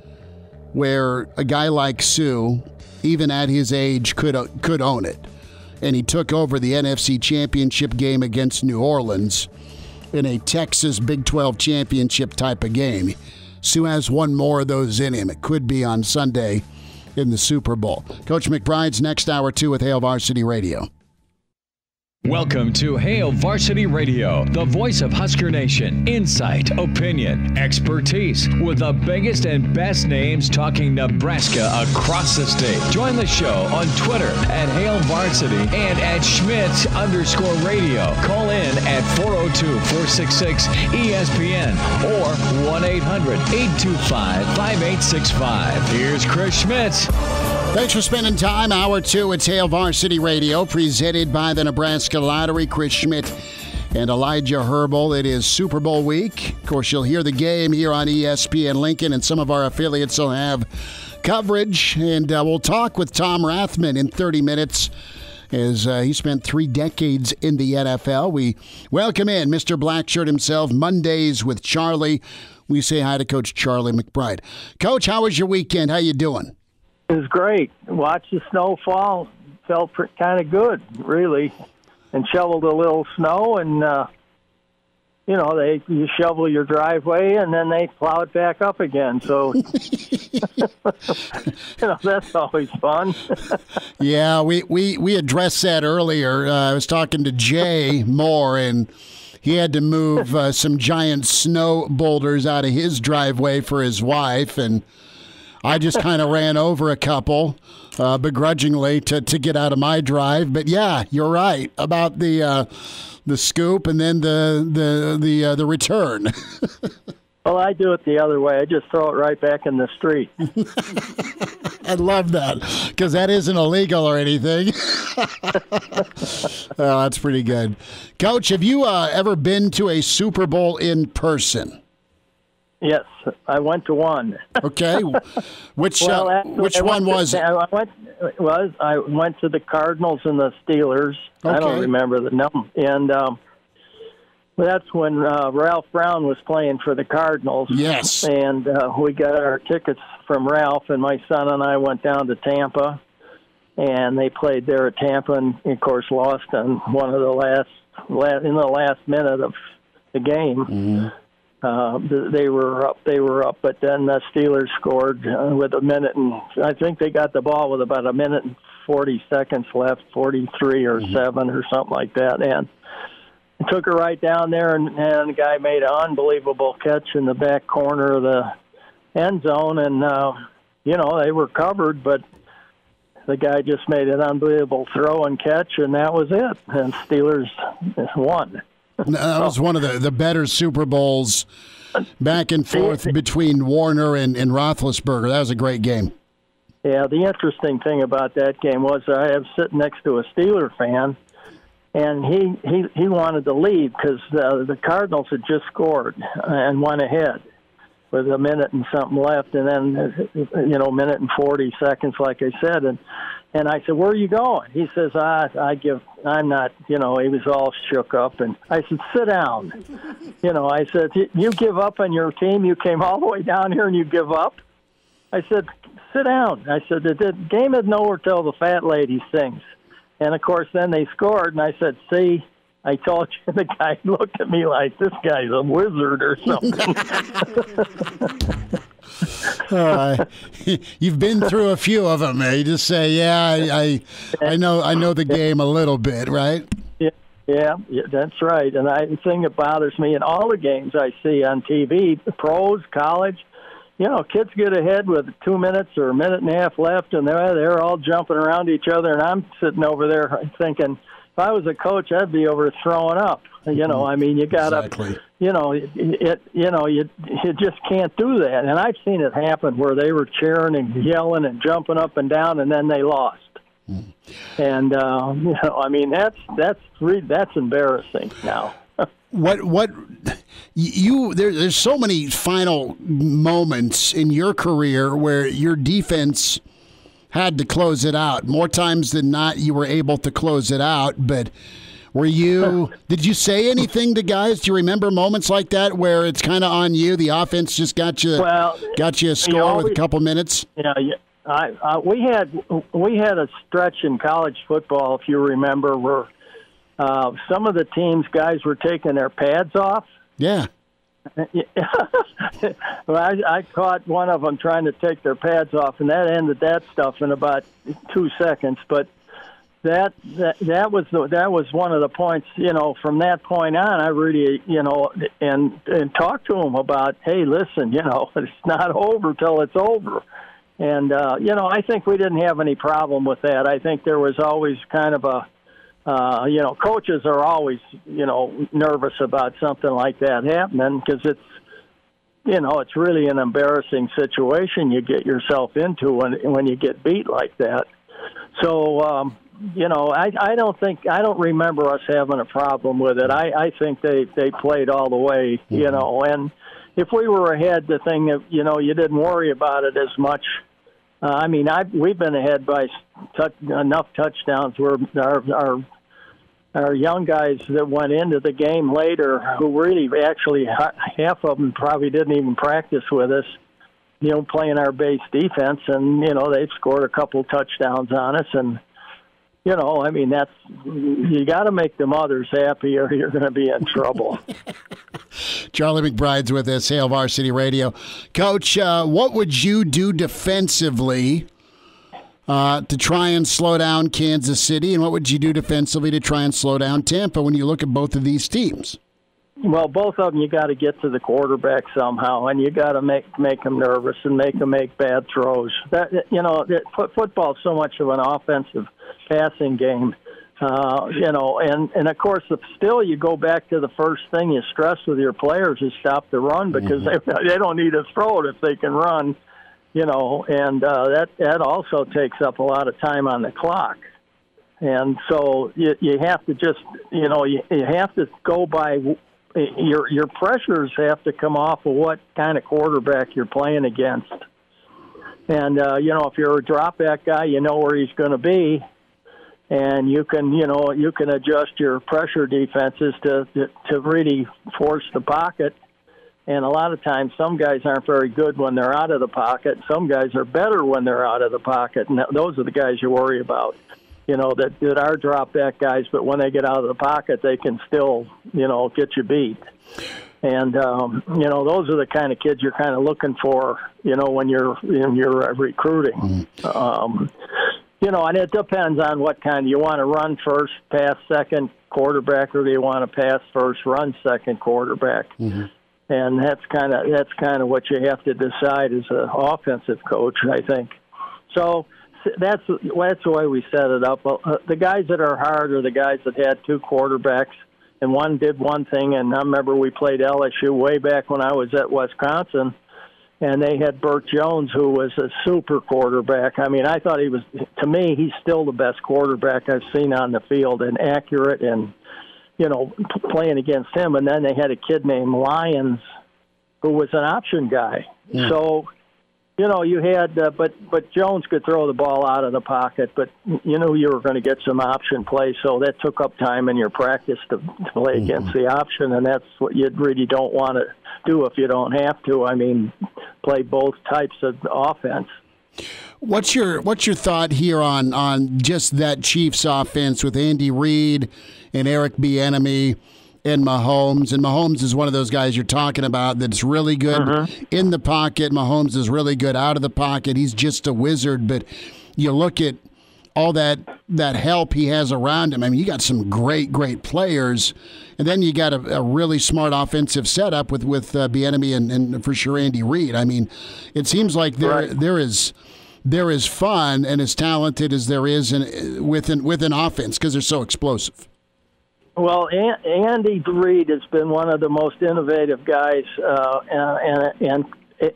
where a guy like Sue, even at his age, could own it. And he took over the NFC Championship game against New Orleans in a Texas Big 12 championship type of game. Sue has one more of those in him. It could be on Sunday in the Super Bowl. Coach McBride's next hour, too, with Hail Varsity Radio. Welcome to Hail Varsity Radio, the voice of Husker Nation. Insight, opinion, expertise, with the biggest and best names talking Nebraska across the state. Join the show on Twitter at Hail Varsity and at Schmidt_radio. Call in at 402-466-ESPN or 1-800-825-5865. Here's Chris Schmidt. Thanks for spending time. Hour 2, it's Hail Varsity Radio, presented by the Nebraska Lottery. Chris Schmidt and Elijah Herbal. It is Super Bowl week. Of course, you'll hear the game here on ESPN Lincoln, and some of our affiliates will have coverage. And we'll talk with Tom Rathman in 30 minutes as he spent 3 decades in the NFL. We welcome in Mr. Blackshirt himself, Mondays with Charlie. We say hi to Coach Charlie McBride. Coach, how was your weekend? How you doing? It was great. Watched the snow fall. Felt kind of good, really. And shoveled a little snow, and, you shovel your driveway, and then they plow it back up again. So, that's always fun. Yeah, we addressed that earlier. I was talking to Jay Moore, and he had to move some giant snow boulders out of his driveway for his wife, and I just kind of ran over a couple begrudgingly to get out of my drive. But yeah, you're right about the scoop and then the return. Well, I do it the other way. I just throw it right back in the street. I love that because that isn't illegal or anything. Oh, that's pretty good. Coach, have you ever been to a Super Bowl in person? Yes, I went to one. Okay, which one was it? I went to the Cardinals and the Steelers. Okay. I don't remember the number. And that's when Ralph Brown was playing for the Cardinals. Yes. And we got our tickets from Ralph, and my son and I went down to Tampa, and they played there at Tampa, and of course lost on one of the last minute of the game. Mm-hmm. They were up, but then the Steelers scored with a minute, and I think they got the ball with about a minute and 40 seconds left, 43 or 7 or something like that, and took her right down there, and the guy made an unbelievable catch in the back corner of the end zone, and they were covered, but the guy just made an unbelievable throw and catch, and that was it, and Steelers won. That was one of the better Super Bowls, back and forth between Warner and Roethlisberger. That was a great game. Yeah, the interesting thing about that game was I was sitting next to a Steeler fan, and he wanted to leave because the Cardinals had just scored and went ahead with a minute and something left, and then minute and 40 seconds, like I said, and I said, "Where are you going?" He says, I'm not, he was all shook up. And I said, "Sit down." I said, "You give up on your team? You came all the way down here and you give up?" I said, "Sit down." I said, "The game is over till the fat lady sings." And, of course, then they scored, and I said, "See, I told you." The guy looked at me like, this guy's a wizard or something. You've been through a few of them. You just say, "Yeah, I know the game a little bit," right? Yeah, that's right. And the thing that bothers me in all the games I see on TV, the pros, college, kids get ahead with 2 minutes or a minute and a half left, and they're all jumping around each other, and I'm sitting over there thinking, if I was a coach, I'd be over throwing up. You got to, exactly. You just can't do that. And I've seen it happen where they were cheering and yelling and jumping up and down, and then they lost. And that's embarrassing now. There's so many final moments in your career where your defense had to close it out. More times than not, you were able to close it out, but did you say anything to guys? Do you remember moments like that where it's kind of on you? The offense just got you a score with a couple minutes? Yeah. We had a stretch in college football, if you remember, where some of the teams, guys were taking their pads off. Yeah. Well, I caught one of them trying to take their pads off, and that ended that stuff in about 2 seconds. But that was one of the points. From that point on, I really and talked to them about, hey, listen, it's not over till it's over. And I think we didn't have any problem with that. I think there was always kind of a coaches are always, nervous about something like that happening because it's really an embarrassing situation you get yourself into when you get beat like that. So, I don't remember us having a problem with it. I think they played all the way, and if we were ahead, the thing that, you didn't worry about it as much. We've been ahead by enough touchdowns where our young guys that went into the game later, who really actually half of them probably didn't even practice with us, playing our base defense, and they've scored a couple touchdowns on us, and that's you got to make them others happy, or you're going to be in trouble. Charlie McBride's with us, Hail Varsity Radio. Coach, what would you do defensively to try and slow down Kansas City, and what would you do defensively to try and slow down Tampa when you look at both of these teams? Well, both of them, you got to get to the quarterback somehow, and you got to make them nervous and make them make bad throws. Football is so much of an offensive passing game, and of course, still you go back to the first thing you stress with your players is stop the run because they don't need to throw it if they can run, and that also takes up a lot of time on the clock. And so you have to just, you have to go by your pressures have to come off of what kind of quarterback you're playing against. And, if you're a drop back guy, you know where he's going to be. And you can adjust your pressure defenses to really force the pocket. And a lot of times some guys aren't very good when they're out of the pocket. Some guys are better when they're out of the pocket. And those are the guys you worry about, that are drop back guys. But when they get out of the pocket, they can still, get you beat. And, those are the kind of kids you're kind of looking for, when you're recruiting. And it depends on what kind. You want to run first, pass second quarterback, or do you want to pass first, run second quarterback? Mm-hmm. And that's kind of what you have to decide as an offensive coach, I think. So that's the way we set it up. The guys that are hard are the guys that had two quarterbacks, and one did one thing. And I remember we played LSU way back when I was at Wisconsin, and they had Burt Jones, who was a super quarterback. I mean, I thought to me, he's still the best quarterback I've seen on the field, and accurate, and, playing against him. And then they had a kid named Lyons, who was an option guy. Yeah. So, you had, but Jones could throw the ball out of the pocket, but you knew you were going to get some option play, so that took up time in your practice to play against the option, and that's what you really don't want to do if you don't have to. I mean, play both types of offense. What's your thought here on just that Chiefs offense with Andy Reid and Eric Bieniemy and Mahomes? And Mahomes is one of those guys you're talking about that's really good in the pocket. Mahomes is really good out of the pocket. He's just a wizard. But you look at all that help he has around him. I mean, you got some great players. And then you got a really smart offensive setup with Bieniemy and for sure Andy Reid. I mean, it seems like there is fun and as talented as there is with an offense because they're so explosive. Well, Andy Reid has been one of the most innovative guys, and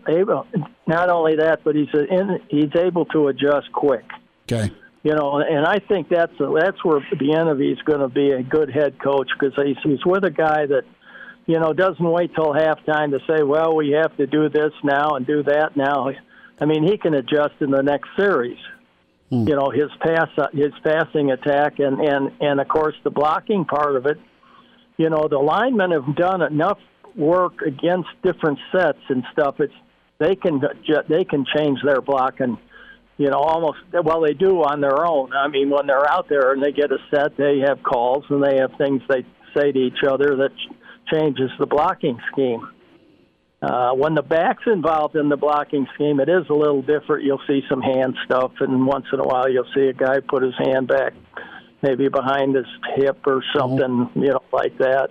not only that, but he's able to adjust quick. Okay. And I think that's where Bieniemy is going to be a good head coach because he's with a guy that, doesn't wait till halftime to say, well, we have to do this now and do that now. I mean, he can adjust in the next series. His passing attack, and of course the blocking part of it. The linemen have done enough work against different sets and stuff. They can change their blocking. Almost, well, they do on their own. I mean, when they're out there and they get a set, they have calls and they have things they say to each other that changes the blocking scheme. When the back's involved in the blocking scheme, it is a little different. You'll see some hand stuff, and once in a while you'll see a guy put his hand back, maybe behind his hip or something, like that.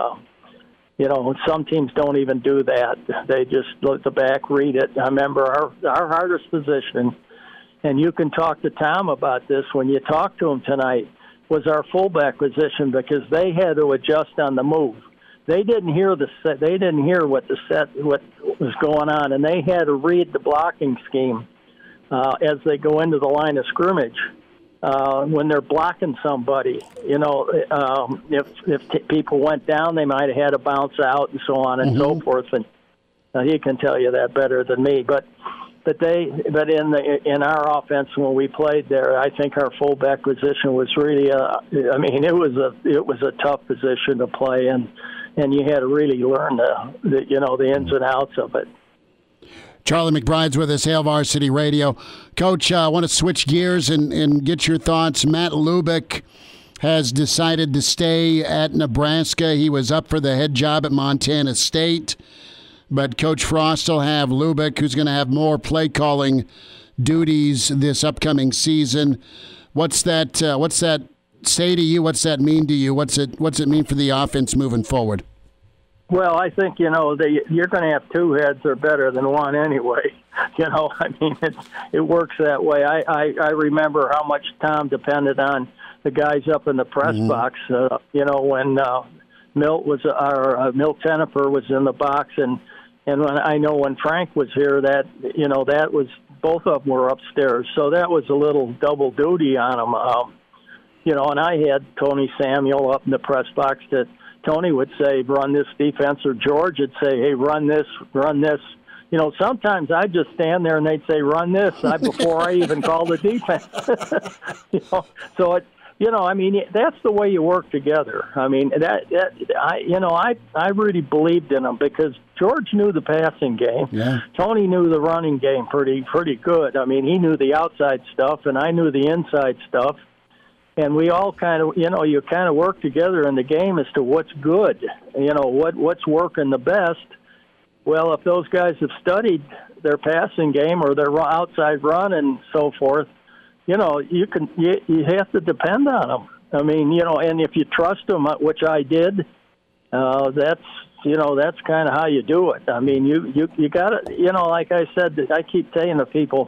Some teams don't even do that. They just let the back read it. I remember our hardest position, and you can talk to Tom about this when you talk to him tonight, was our fullback position because they had to adjust on the move. They didn't hear the set. They didn't hear what was going on, and they had to read the blocking scheme as they go into the line of scrimmage when they're blocking somebody. If people went down, they might have had to bounce out and so on and so forth. And he can tell you that better than me. But in our offense when we played there, I think our fullback position was really it was a tough position to play in. And you had to really learn the ins and outs of it. Charlie McBride's with us, Hail Varsity Radio. Coach, I want to switch gears and get your thoughts. Matt Lubick has decided to stay at Nebraska. He was up for the head job at Montana State. But Coach Frost will have Lubick, who's going to have more play-calling duties this upcoming season. What's that say to you? What's that mean to you? What's it mean for the offense moving forward? Well, I think you're going to have two heads are better than one anyway. It works that way. I remember how much Tom depended on the guys up in the press box. When Milt Tennifer was in the box, and when Frank was here, that was both of them were upstairs, so that was a little double duty on them. And I had Tony Samuel up in the press box to Tony would say, run this defense, or George would say, hey, run this. You know, sometimes I'd just stand there and they'd say, run this, before I even call the defense. You know, so I mean, that's the way you work together. I mean, I really believed in them because George knew the passing game. Yeah. Tony knew the running game pretty good. I mean, he knew the outside stuff, and I knew the inside stuff. And we all kind of, you kind of work together in the game as to what's good, what's working the best. Well, if those guys have studied their passing game or their outside run and so forth, you have to depend on them. I mean, and if you trust them, which I did, that's kind of how you do it. I mean, you got to, like I said, I keep saying to people,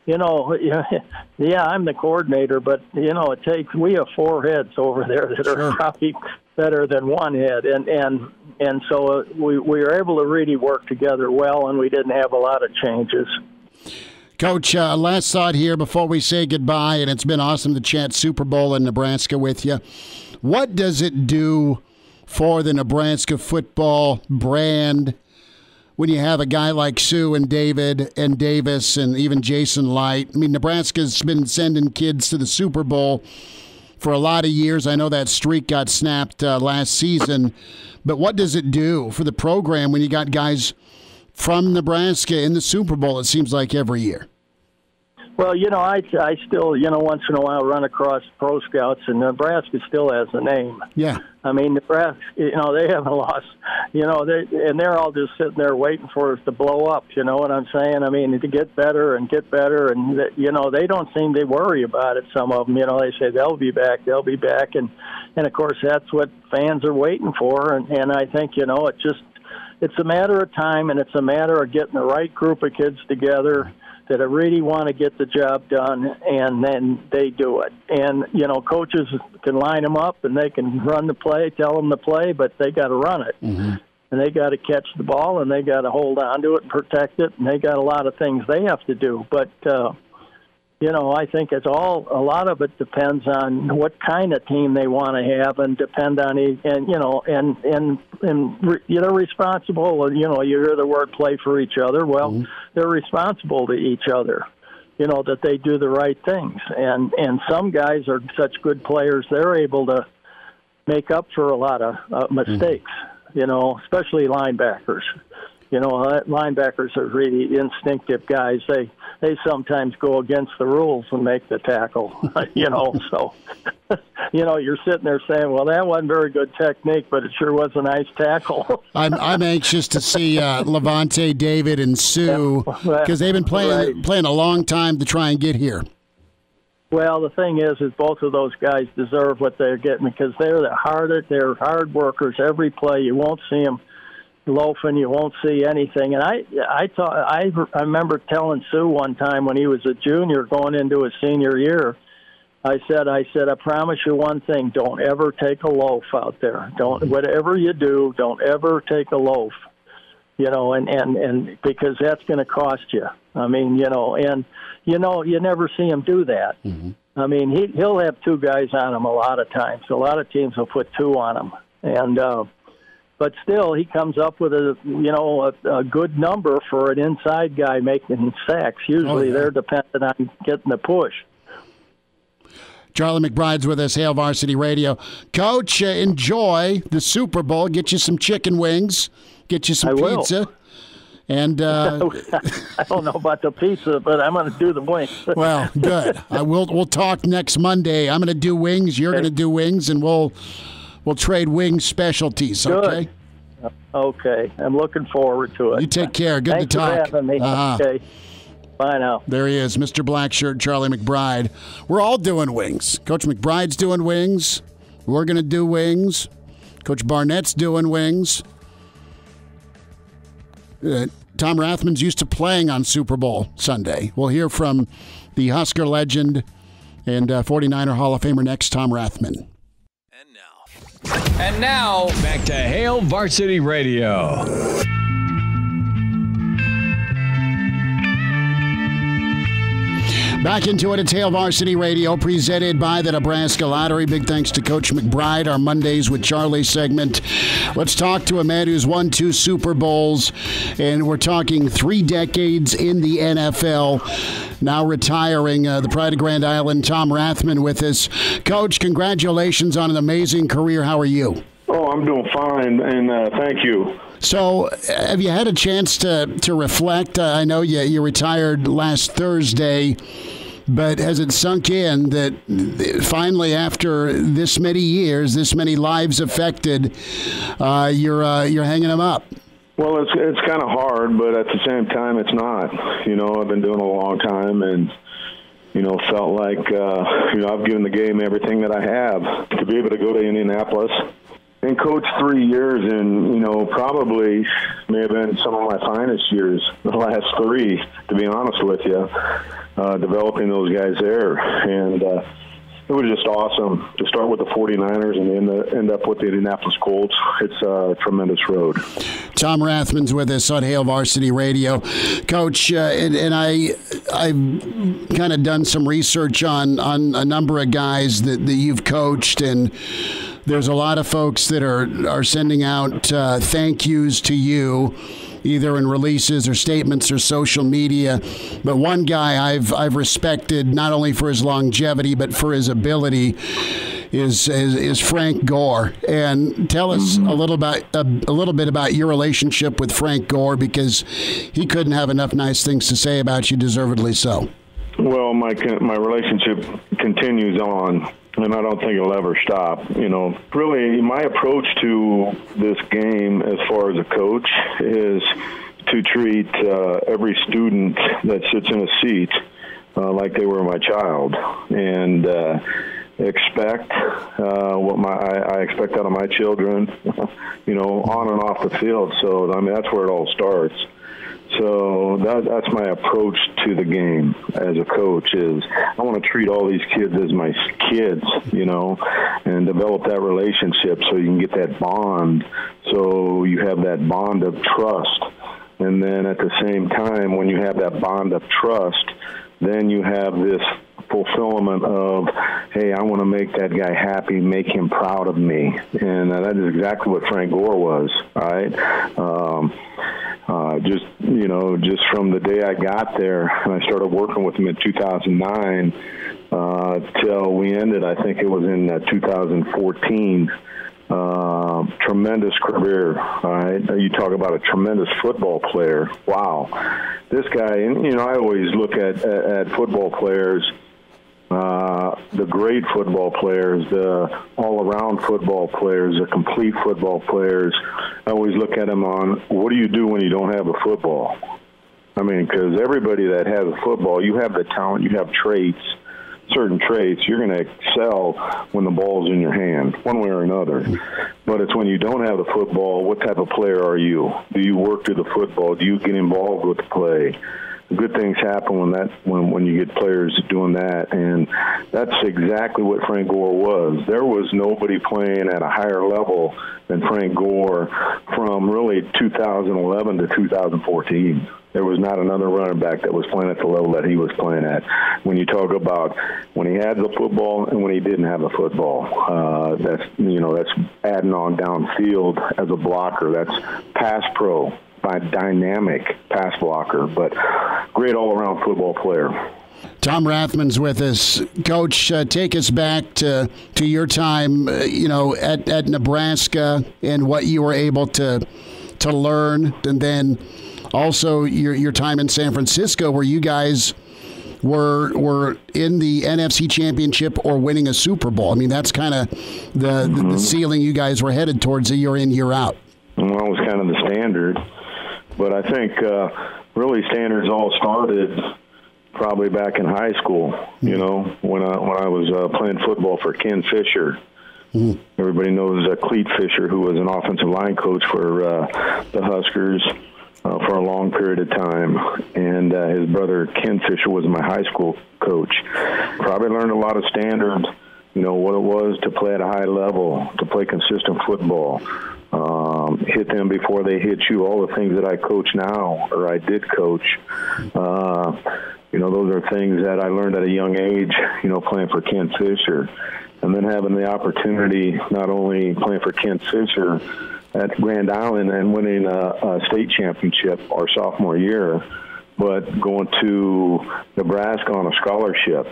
yeah, I'm the coordinator, but we have 4 heads over there that are probably better than 1 head, and so we were able to really work together well, and we didn't have a lot of changes. Coach, last thought here before we say goodbye, and it's been awesome to chat Super Bowl in Nebraska with you. What does it do for the Nebraska football brand when you have a guy like Sue and David and Davis and even Jason Light? I mean, Nebraska's been sending kids to the Super Bowl for a lot of years. I know that streak got snapped last season. But what does it do for the program when you got guys from Nebraska in the Super Bowl, it seems like, every year? Well, I still, once in a while run across Pro Scouts, and Nebraska still has a name. Yeah. I mean, Nebraska, they haven't lost, and they're all just sitting there waiting for us to blow up, you know what I'm saying? I mean, to get better, and, they don't seem to worry about it, some of them. They say they'll be back, and of course, that's what fans are waiting for, and I think, it's a matter of time, and it's a matter of getting the right group of kids together that really want to get the job done, and then they do it. And, coaches can line them up, and they can run the play, tell them to play, but they got to run it. Mm-hmm. And they got to catch the ball, and they got to hold on to it and protect it, and they got a lot of things they have to do. But, I think a lot of it depends on what kind of team they want to have, and depend on they're responsible. You hear the word play for each other. Well, mm-hmm. They're responsible to each other. That they do the right things, and some guys are such good players they're able to make up for a lot of mistakes. Mm-hmm. Especially linebackers. Linebackers are really instinctive guys. They sometimes go against the rules and make the tackle, So, you're sitting there saying, well, that wasn't very good technique, but it sure was a nice tackle. I'm anxious to see Levante, David, and Sue, because they've been playing a long time to try and get here. Well, the thing is both of those guys deserve what they're getting, because they're hard workers every play. You won't see them loafing, you won't see anything. And I remember telling Sue one time when he was a junior going into his senior year, I said, I promise you one thing, don't ever take a loaf out there. Whatever you do, don't ever take a loaf. And because that's going to cost you. I mean, you never see him do that. Mm-hmm. I mean, he'll have 2 guys on him a lot of times. A lot of teams will put 2 on him. And, but still, he comes up with a good number for an inside guy making sacks. Usually they're dependent on getting the push. Charlie McBride's with us, Hail Varsity Radio. Coach, enjoy the Super Bowl. Get you some chicken wings. Get you some pizza. And I don't know about the pizza, but I'm going to do the wings. Well, good. We'll talk next Monday. I'm going to do wings. You're going to do wings, and we'll trade wing specialties, okay? Good. Okay. I'm looking forward to it. You take care. Good Thanks to talk. Thanks for having me. Okay. Bye now. There he is, Mr. Blackshirt, Charlie McBride. We're all doing wings. Coach McBride's doing wings. We're going to do wings. Coach Barnett's doing wings. Tom Rathman's used to playing on Super Bowl Sunday. We'll hear from the Husker legend and 49er Hall of Famer next, Tom Rathman. And now, back to Hail Varsity Radio. Back into it at Hail Varsity Radio, presented by the Nebraska Lottery. Big thanks to Coach McBride, our Mondays with Charlie segment. Let's talk to a man who's won 2 Super Bowls, and we're talking 3 decades in the NFL. Now retiring, the pride of Grand Island, Tom Rathman with us. Coach, congratulations on an amazing career. How are you? Oh, I'm doing fine, and thank you. So, have you had a chance to reflect? I know you retired last Thursday, but has it sunk in that finally, after this many years, this many lives affected, you're hanging them up? Well, it's kind of hard, but at the same time, it's not. You know, I've been doing it a long time, and felt like I've given the game everything that I have to be able to go to Indianapolis and coach 3 years, and probably may have been some of my finest years, the last 3, to be honest with you, developing those guys there. And it was just awesome to start with the 49ers and then end up with the Indianapolis Colts. It's a tremendous road. Tom Rathman's with us on Hail Varsity Radio. Coach, and I've kind of done some research on a number of guys that you've coached, and there's a lot of folks that are sending out thank yous to you, either in releases or statements or social media. But one guy I've respected not only for his longevity but for his ability is Frank Gore. And tell us a little bit about your relationship with Frank Gore, because he couldn't have enough nice things to say about you, deservedly so. Well, my relationship continues on, and I don't think it'll ever stop. Really, my approach to this game as far as a coach is to treat every student that sits in a seat like they were my child, and expect what I expect out of my children, on and off the field. So, I mean, that's where it all starts. So that's my approach to the game as a coach. Is I want to treat all these kids as my kids, and develop that relationship so you can get that bond. So you have that bond of trust, and then at the same time, when you have that bond of trust, then you have this fulfillment of, hey, I want to make that guy happy, make him proud of me, and that is exactly what Frank Gore was. All right. Just from the day I got there and I started working with him in 2009 till we ended, I think it was in 2014. Tremendous career. All right. You talk about a tremendous football player. Wow. This guy, and I always look at football players, the great football players, the all-around football players, the complete football players. I always look at them on, what do you do when you don't have a football? I mean, because everybody that has a football, you have the talent, you have traits, certain traits. You're going to excel when the ball's in your hand, one way or another. But it's when you don't have the football, what type of player are you? Do you work through the football? Do you get involved with the play? Good things happen when you get players doing that, and that's exactly what Frank Gore was. There was nobody playing at a higher level than Frank Gore from really 2011 to 2014. There was not another running back that was playing at the level that he was playing at. When you talk about when he had the football and when he didn't have the football, that's adding on downfield as a blocker. That's pass pro. By dynamic pass blocker, but great all-around football player. Tom Rathman's with us. Coach, take us back to your time, at Nebraska and what you were able to learn, and then also your time in San Francisco, where you guys were in the NFC Championship or winning a Super Bowl. I mean, that's kind of the ceiling you guys were headed towards, a year in, year out. Well, it was kind of the standard. But I think really standards all started probably back in high school, when I was playing football for Ken Fisher. Mm-hmm. Everybody knows Cleet Fisher, who was an offensive line coach for the Huskers for a long period of time. And his brother Ken Fisher was my high school coach. Probably learned a lot of standards, what it was to play at a high level, to play consistent football. Hit them before they hit you, all the things that I coach now, or I did coach. those are things that I learned at a young age, playing for Kent Fisher. And then having the opportunity, not only playing for Kent Fisher at Grand Island and winning a state championship our sophomore year, but going to Nebraska on a scholarship.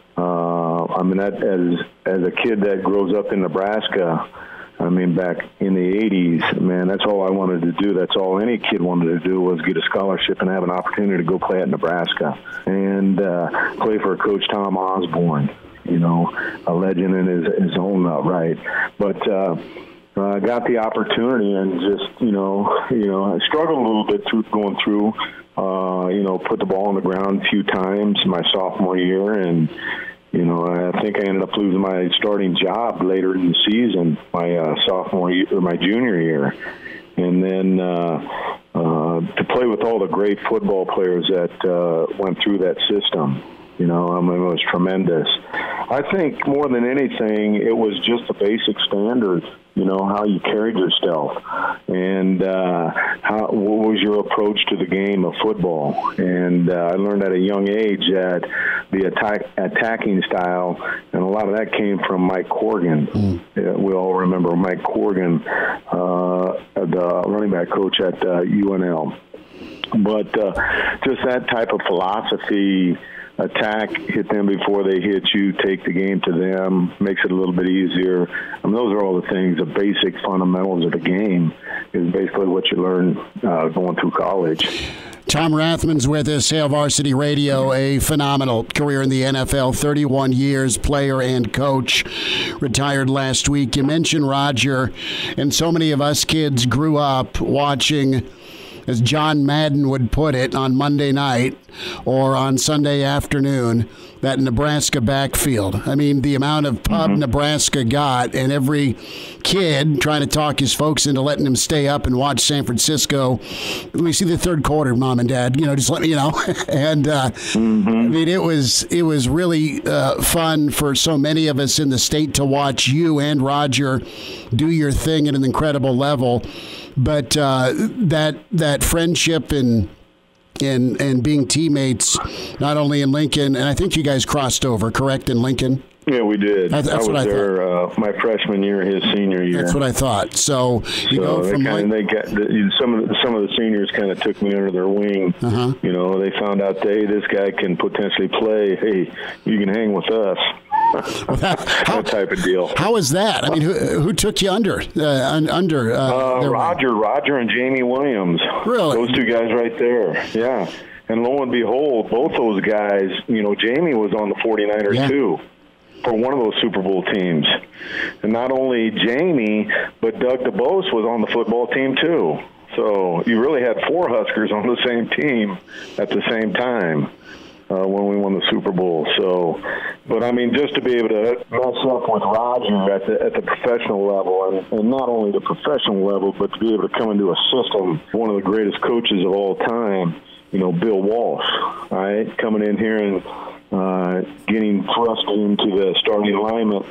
As a kid that grows up in Nebraska, back in the 80s, man, that's all I wanted to do. That's all any kid wanted to do was get a scholarship and have an opportunity to go play at Nebraska and play for Coach Tom Osborne, a legend in his own right. But I got the opportunity and just, I struggled a little bit going through, put the ball on the ground a few times my sophomore year, and I think I ended up losing my starting job later in the season, my sophomore year or my junior year. And then to play with all the great football players that went through that system, it was tremendous. I think more than anything, it was just the basic standard, how you carried yourself and what was your approach to the game of football. And I learned at a young age that the attacking style, and a lot of that came from Mike Corrigan. We all remember Mike Corrigan, the running back coach at UNL. But just that type of philosophy, attack, hit them before they hit you, take the game to them, makes it a little bit easier. Those are all the things, the basic fundamentals of the game is basically what you learn going through college. Tom Rathman's with us, Hail Varsity Radio, a phenomenal career in the NFL, 31 years, player and coach, retired last week. You mentioned Roger, and so many of us kids grew up watching, as John Madden would put it, on Monday night or on Sunday afternoon, that Nebraska backfield. The amount of pub Nebraska got, and every kid trying to talk his folks into letting him stay up and watch San Francisco. Let me see the third quarter, Mom and Dad. Just let me know. And it was really fun for so many of us in the state to watch you and Roger do your thing at an incredible level. But that friendship and being teammates, not only in Lincoln, and I think you guys crossed over, correct, in Lincoln? Yeah, we did. I was there my freshman year, his senior year. That's what I thought. So you go from some of the seniors kind of took me under their wing. They found out, hey, this guy can potentially play. Hey, you can hang with us. That type of deal. How is that? Who took you under? Roger and Jamie Williams. Really? Those two guys right there. Yeah. And lo and behold, both those guys, Jamie was on the 49ers too, for one of those Super Bowl teams. And not only Jamie, but Doug DeBose was on the football team too. So you really had four Huskers on the same team at the same time when we won the Super Bowl. So, but just to be able to mess up with Roger at the professional level, and not only the professional level, but to be able to come into a system, one of the greatest coaches of all time, Bill Walsh, right, coming in here and getting thrust into the starting alignment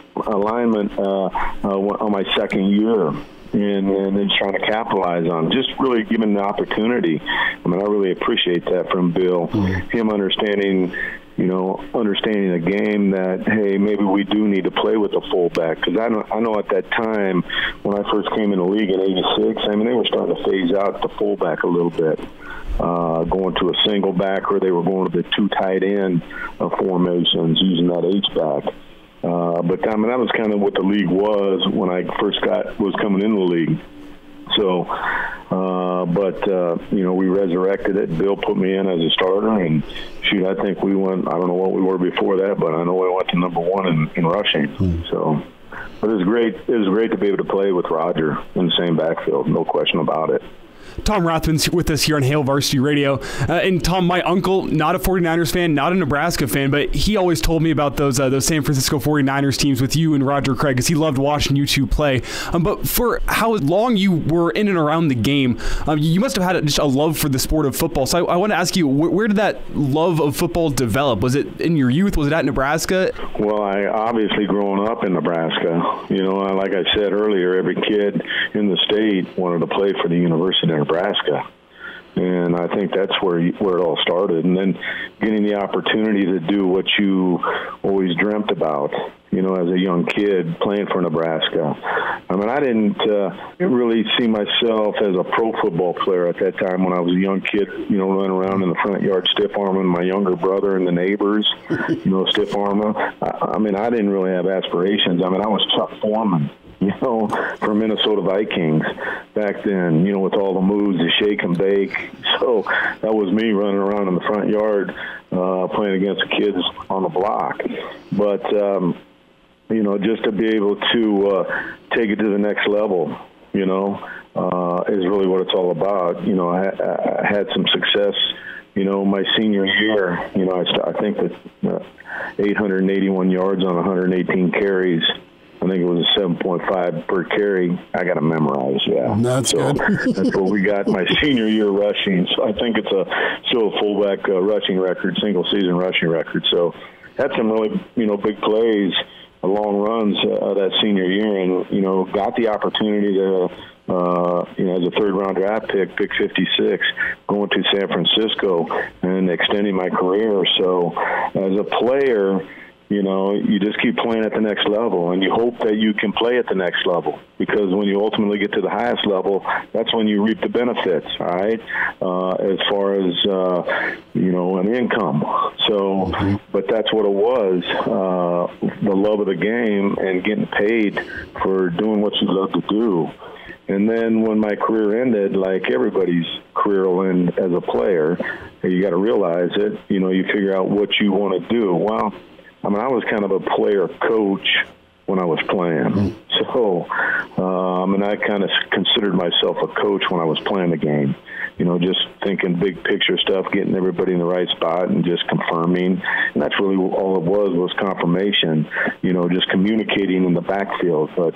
on my second year, and then trying to capitalize on, just really giving the opportunity. I really appreciate that from Bill. Him understanding the game, that, hey, maybe we do need to play with a fullback. Because I know at that time, when I first came in the league in '86, they were starting to phase out the fullback a little bit. Going to a single back, or they were going to the two tight end formations, using that H-back. But that was kind of what the league was when I first was coming into the league. So, we resurrected it. Bill put me in as a starter, and shoot, I think we went, I don't know what we were before that, but I know we went to number one in rushing. So, but it was great. It was great to be able to play with Roger in the same backfield, no question about it. Tom Rathman's with us here on Hail Varsity Radio. And Tom, my uncle, not a 49ers fan, not a Nebraska fan, but he always told me about those San Francisco 49ers teams with you and Roger Craig, because he loved watching you two play. But for how long you were in and around the game, you must have had just a love for the sport of football. So I want to ask you, where did that love of football develop? Was it in your youth? Was it at Nebraska? Well, I obviously growing up in Nebraska. Like I said earlier, every kid in the state wanted to play for the University of Nebraska. And I think that's where it all started. And then getting the opportunity to do what you always dreamt about, as a young kid playing for Nebraska. I mean, I didn't really see myself as a pro football player at that time when I was a young kid, running around in the front yard stiff-arming my younger brother and the neighbors, stiff-arming. I mean, I didn't really have aspirations. I mean, I was Chuck Foreman, for Minnesota Vikings back then, with all the moves, the shake and bake. So that was me running around in the front yard playing against the kids on the block. But, just to be able to take it to the next level, is really what it's all about. I had some success, my senior year. I think that 881 yards on 118 carries. I think it was a 7.5 per carry. I got to memorize, yeah. That's good. That's what we got my senior year rushing. So I think it's still a fullback rushing record, single-season rushing record. So had some really, big plays, long runs that senior year, and, got the opportunity to, as a third-round draft pick 56, going to San Francisco and extending my career. So as a player, you just keep playing at the next level, and you hope that you can play at the next level, because when you ultimately get to the highest level, that's when you reap the benefits, all right, as far as, an income. So, but that's what it was, the love of the game and getting paid for doing what you love to do. And then when my career ended, like everybody's career will end as a player, you got to realize it, you figure out what you want to do. Well, I mean, I was kind of a player coach when I was playing. So, and I kind of considered myself a coach when I was playing the game. Just thinking big picture stuff, getting everybody in the right spot and just confirming. And that's really all it was confirmation, just communicating in the backfield. But,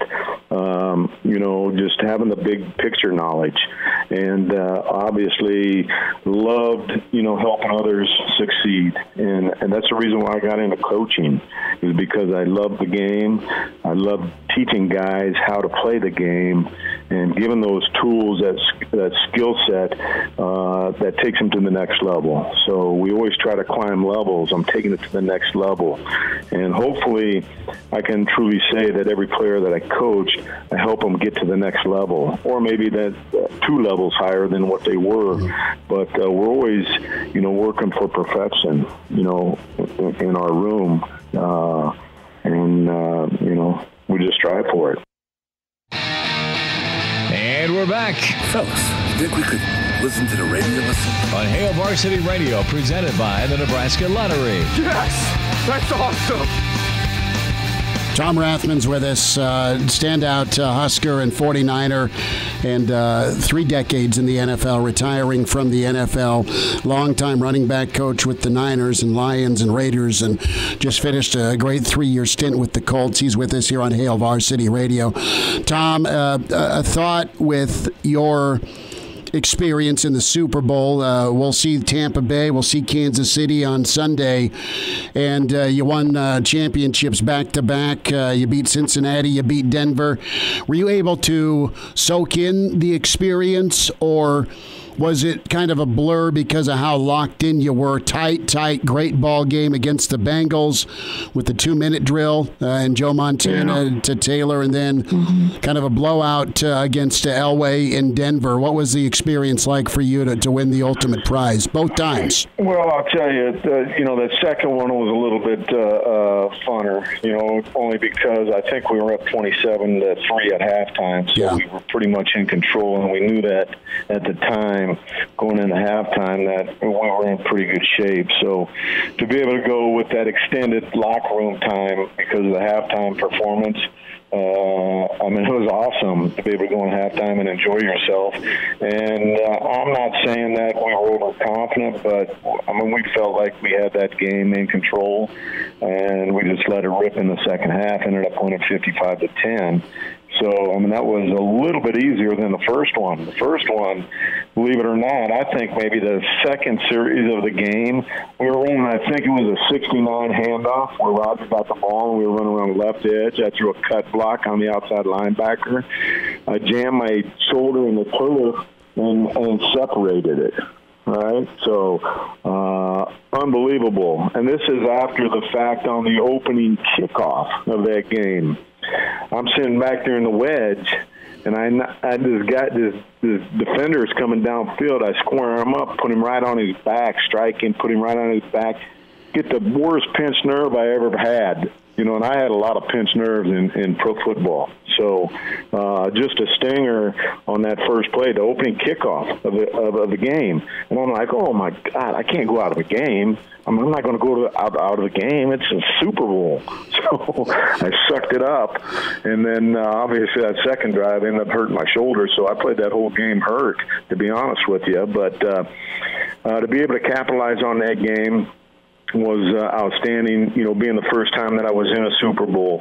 just having the big picture knowledge. And obviously loved, helping others succeed. And that's the reason why I got into coaching, is because I love the game. I love teaching guys how to play the game and giving those tools, that skill set that takes them to the next level. So we always try to climb levels. I'm taking it to the next level. And hopefully I can truly say that every player that I coached, I help them get to the next level, or maybe that 2 levels higher than what they were. But we're always, working for perfection, in our room. We just strive for it. And we're back. Fellas, think we could listen to the radio listen? On Hail Varsity Radio, presented by the Nebraska Lottery. Yes! That's awesome! Tom Rathman's with us, standout Husker and 49er, and 3 decades in the NFL, retiring from the NFL. Longtime running back coach with the Niners and Lions and Raiders, and just finished a great 3-year stint with the Colts. He's with us here on Hail Varsity Radio. Tom, a thought with your experience in the Super Bowl. We'll see Tampa Bay, we'll see Kansas City on Sunday, and you won championships back-to-back. You beat Cincinnati, you beat Denver. Were you able to soak in the experience, or was it kind of a blur because of how locked in you were? Tight, great ball game against the Bengals with the 2-minute drill and Joe Montana to Taylor, and then kind of a blowout against Elway in Denver. What was the experience like for you to win the ultimate prize both times? Well, I'll tell you, the second one was a little bit funner, only because I think we were up 27-3 at halftime, so we were pretty much in control, and we knew that at the time, going into halftime, that we were in pretty good shape. So to be able to go with that extended locker room time because of the halftime performance, it was awesome to be able to go in halftime and enjoy yourself. And I'm not saying that we were overconfident, but we felt like we had that game in control, and we just let it rip in the second half. Ended up winning 55-10. So, that was a little bit easier than the first one. The first one, believe it or not, I think maybe the second series of the game, we were running, I think it was a 69 handoff where Roger got the ball and we were running around the left edge. I threw a cut block on the outside linebacker. I jammed my shoulder in the turf and separated it. All right, so unbelievable. And this is after the fact on the opening kickoff of that game. I'm sitting back there in the wedge, and this defender is coming downfield. I square him up, put him right on his back, striking, put him right on his back. Get the worst pinched nerve I ever had. And I had a lot of pinched nerves in pro football. So just a stinger on that first play, the opening kickoff of the game. And I'm like, oh, my God, I can't go out of the game. I'm not going to go out of the game. It's a Super Bowl. So I sucked it up. And then, obviously, that second drive ended up hurting my shoulder. So I played that whole game hurt, to be honest with you. But to be able to capitalize on that game was outstanding, being the first time that I was in a Super Bowl,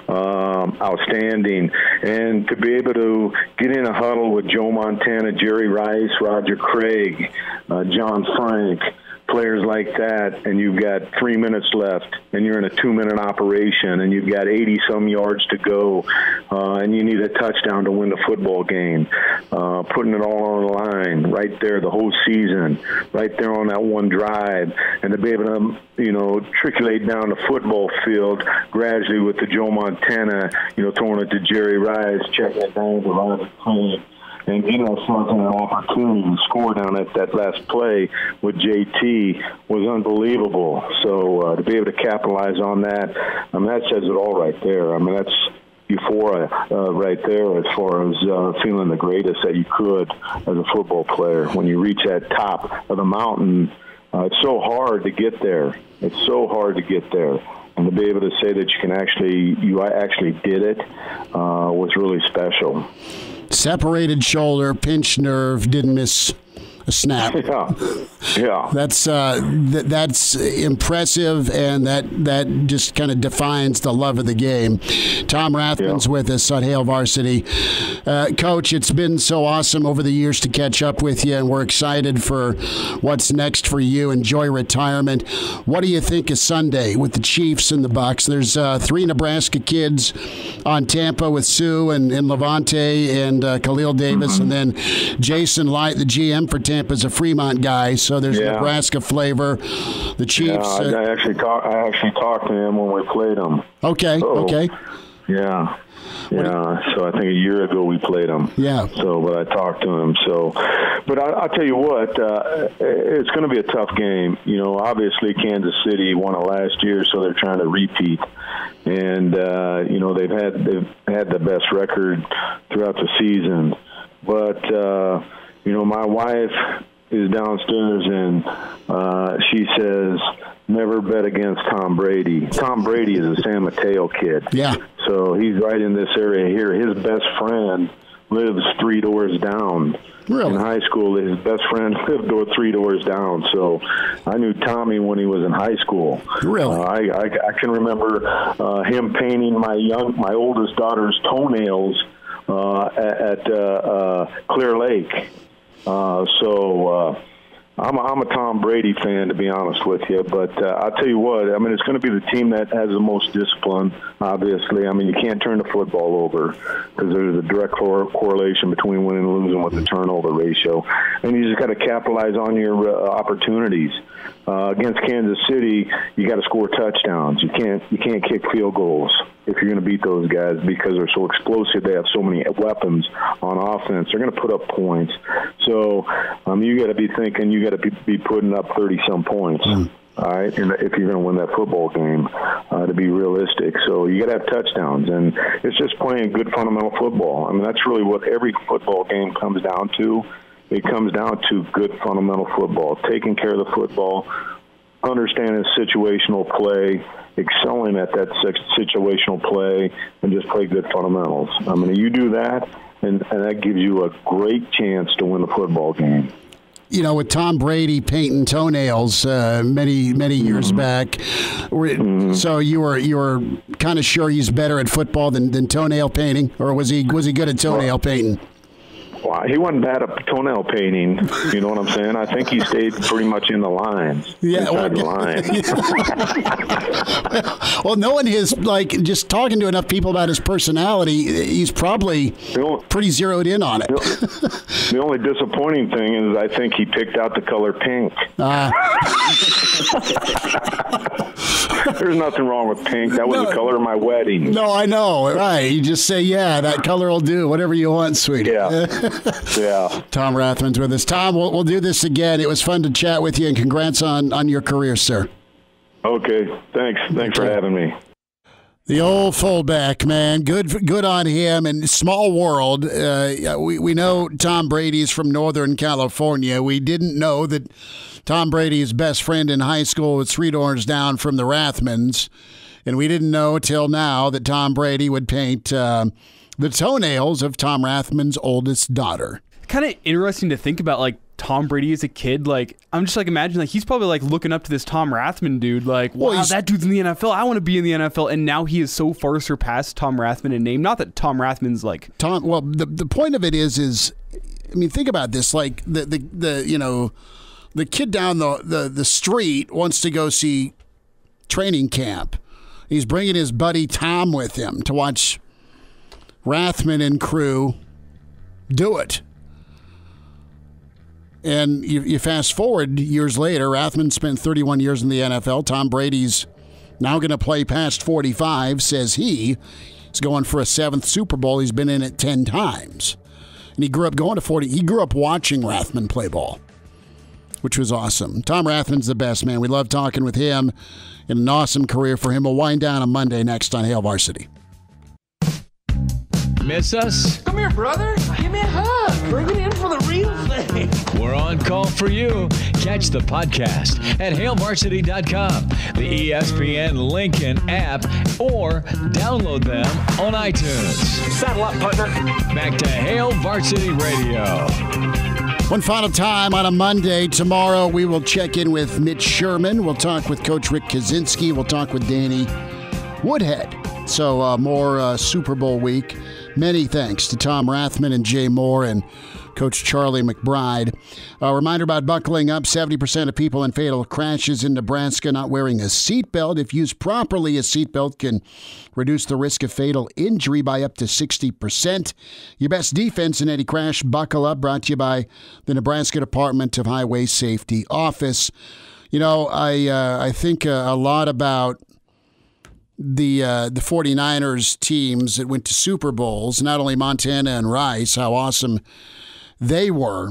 outstanding. And to be able to get in a huddle with Joe Montana, Jerry Rice, Roger Craig, John Frank, players like that, and you've got 3 minutes left, and you're in a 2-minute operation, and you've got 80-some yards to go, and you need a touchdown to win the football game, putting it all on the line right there the whole season, right there on that one drive, and to be able to, triculate down the football field gradually with the Joe Montana, throwing it to Jerry Rice, checking it down to Roger Craig, and getting ourselves an opportunity to score down at that last play with JT was unbelievable. So to be able to capitalize on that, that says it all right there. That's euphoria right there as far as feeling the greatest that you could as a football player. When you reach that top of the mountain, it's so hard to get there. It's so hard to get there. And to be able to say that you actually did it was really special. Separated shoulder, pinched nerve, didn't miss a snap. Yeah. That's impressive, and that just kind of defines the love of the game. Tom Rathman's with us on Hail Varsity. Coach, it's been so awesome over the years to catch up with you, and we're excited for what's next for you. Enjoy retirement. What do you think of Sunday with the Chiefs and the Bucs? There's 3 Nebraska kids on Tampa with Sue and Levante and Khalil Davis, and then Jason Light, the GM for Tampa, is a Fremont guy, so there's Nebraska flavor. The Chiefs. I actually talked to him when we played them. Okay. Yeah. So I think a year ago we played them. Yeah. So, but I talked to him. So, but I'll tell you what, it's going to be a tough game. Obviously Kansas City won it last year, so they're trying to repeat. And they've had the best record throughout the season. But my wife is downstairs and she says, never bet against Tom Brady. Tom Brady is a San Mateo kid. Yeah. So he's right in this area here. His best friend lives 3 doors down. Really? In high school, his best friend lived 3 doors down. So I knew Tommy when he was in high school. Really? I can remember him painting my oldest daughter's toenails at Clear Lake. I'm a Tom Brady fan, to be honest with you. But I'll tell you what, it's going to be the team that has the most discipline, obviously. You can't turn the football over because there's a direct correlation between winning and losing with the turnover ratio. And you just got to capitalize on your opportunities. Against Kansas City, you got to score touchdowns. You can't kick field goals if you're going to beat those guys because they're so explosive. They have so many weapons on offense. They're going to put up points. So you got to be thinking you got to be putting up 30-some points. All right, and if you're going to win that football game, to be realistic. So you got to have touchdowns, and it's just playing good fundamental football. That's really what every football game comes down to. It comes down to good fundamental football, taking care of the football, understanding situational play, excelling at that situational play, and just play good fundamentals. You do that, and that gives you a great chance to win the football game. With Tom Brady painting toenails many years back, so you were kind of sure he's better at football than toenail painting, or was he good at toenail painting? Well, he wasn't bad at toenail painting. You know what I'm saying? I think he stayed pretty much in the lines. Inside the line. Well, knowing his, just talking to enough people about his personality, he's probably pretty zeroed in on it. The only disappointing thing is I think he picked out the color pink. There's nothing wrong with pink. That was the color of my wedding. No, I know. Right. You just say, yeah, that color will do. Whatever you want, sweetie. Yeah. Tom Rathman's with us. Tom, we'll do this again. It was fun to chat with you, and congrats on your career, sir. Okay. Thanks for having me. The old fullback, man. Good on him. And small world. We know Tom Brady's from Northern California. We didn't know that Tom Brady's best friend in high school was 3 doors down from the Rathmans. And we didn't know till now that Tom Brady would paint the toenails of Tom Rathman's oldest daughter. Kind of interesting to think about, Tom Brady as a kid. I'm just imagining, he's probably looking up to this Tom Rathman dude. Wow, that dude's in the NFL. I want to be in the NFL. And now he is so far surpassed Tom Rathman in name. Not that Tom Rathman's Tom. Well, the point of it is think about this. The kid down the street wants to go see training camp. He's bringing his buddy Tom with him to watch Rathman and crew do it. And you fast forward years later, Rathman spent 31 years in the NFL. Tom Brady's now going to play past 45, says he. He's going for a 7th Super Bowl. He's been in it 10 times. And he grew up going to 40. He grew up watching Rathman play ball, which was awesome. Tom Rathman's the best, man. We love talking with him. And an awesome career for him. We'll wind down on Monday next on Hail Varsity. Miss us? Come here, brother. Give me a hug. Bring it in for the real thing. We're on call for you. Catch the podcast at hailvarsity.com, the ESPN Lincoln app, or download them on iTunes. Saddle up, partner. Back to Hail Varsity Radio. One final time on a Monday. Tomorrow we will check in with Mitch Sherman. We'll talk with Coach Rick Kaczynski. We'll talk with Danny Woodhead. So more Super Bowl week. Many thanks to Tom Rathman and Jay Moore and Coach Charlie McBride. A reminder about buckling up. 70% of people in fatal crashes in Nebraska not wearing a seatbelt. If used properly, a seatbelt can reduce the risk of fatal injury by up to 60%. Your best defense in any crash, buckle up. Brought to you by the Nebraska Department of Highway Safety Office. I think a lot about the 49ers teams that went to Super Bowls, not only Montana and Rice, how awesome they were,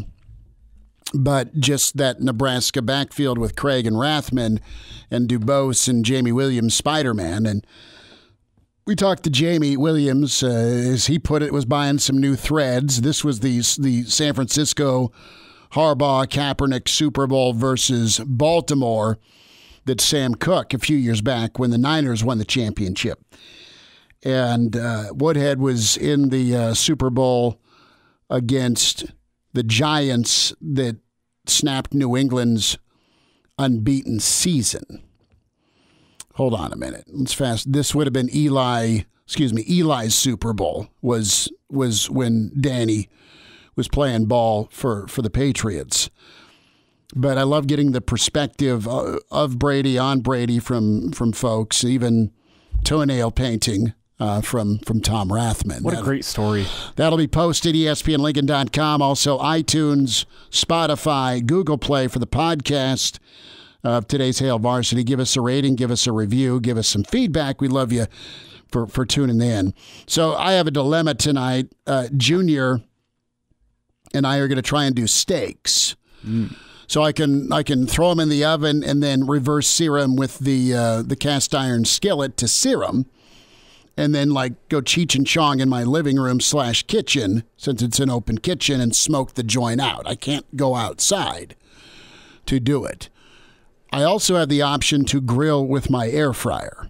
but just that Nebraska backfield with Craig and Rathman and Dubose and Jamie Williams, Spider-Man. And we talked to Jamie Williams, as he put it, was buying some new threads. This was the San Francisco Harbaugh-Kaepernick Super Bowl versus Baltimore that Sam Cook a few years back when the Niners won the championship. And Woodhead was in the Super Bowl against the Giants that snapped New England's unbeaten season. Hold on a minute. Let's fast. This would have been Eli's Super Bowl was when Danny was playing ball for the Patriots. But I love getting the perspective of Brady on Brady from folks, even toenail painting from Tom Rathman. What a great story. That'll be posted ESPNLincoln.com, also iTunes, Spotify, Google Play for the podcast of today's Hail Varsity. Give us a rating, give us a review, give us some feedback. We love you for tuning in. So I have a dilemma tonight. Junior and I are going to try and do steaks. So I can throw them in the oven and then reverse sear them with the cast iron skillet to sear them, and then go Cheech and Chong in my living room / kitchen, since it's an open kitchen, and smoke the joint out. I can't go outside to do it. I also have the option to grill with my air fryer.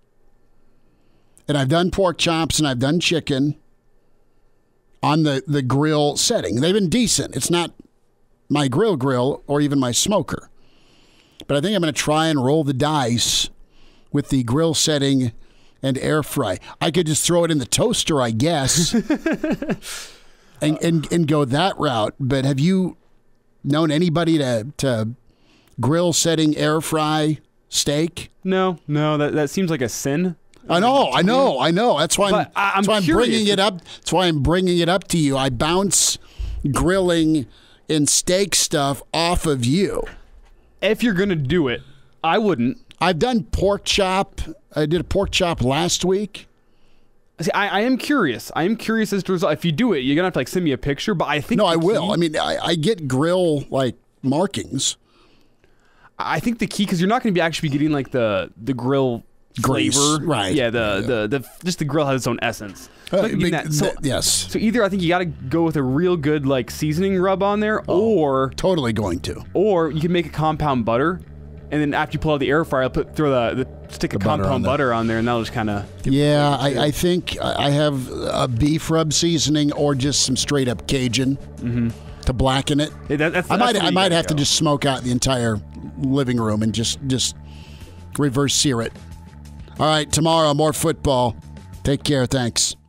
And I've done pork chops and I've done chicken on the grill setting. They've been decent. It's not my grill or even my smoker. But I think I'm going to try and roll the dice with the grill setting and air fry. I could just throw it in the toaster, I guess. and go that route. But have you known anybody to grill, setting, air fry steak? No, that seems like a sin. I know. That's why I'm bringing it up. That's why I'm bringing it up to you. I bounce grilling and steak stuff off of you. If you're gonna do it, I wouldn't. I've done pork chop. I did a pork chop last week. See, I am curious. I am curious as to if you do it, you're gonna have to send me a picture. But I think I will. I mean, I get grill markings. I think the key, because you're not going to be actually getting the grill grease, flavor, right? Yeah, the just the grill has its own essence. Yes. So either I think you got to go with a real good seasoning rub on there, or totally going to, or you can make a compound butter, and then after you pull out the air fryer, throw the stick of compound butter on there, and that'll just kind of. Yeah, I think I have a beef rub seasoning or just some straight up Cajun to blacken it. Yeah, I might have to just smoke out the entire living room and just reverse sear it. All right, tomorrow more football. Take care. Thanks.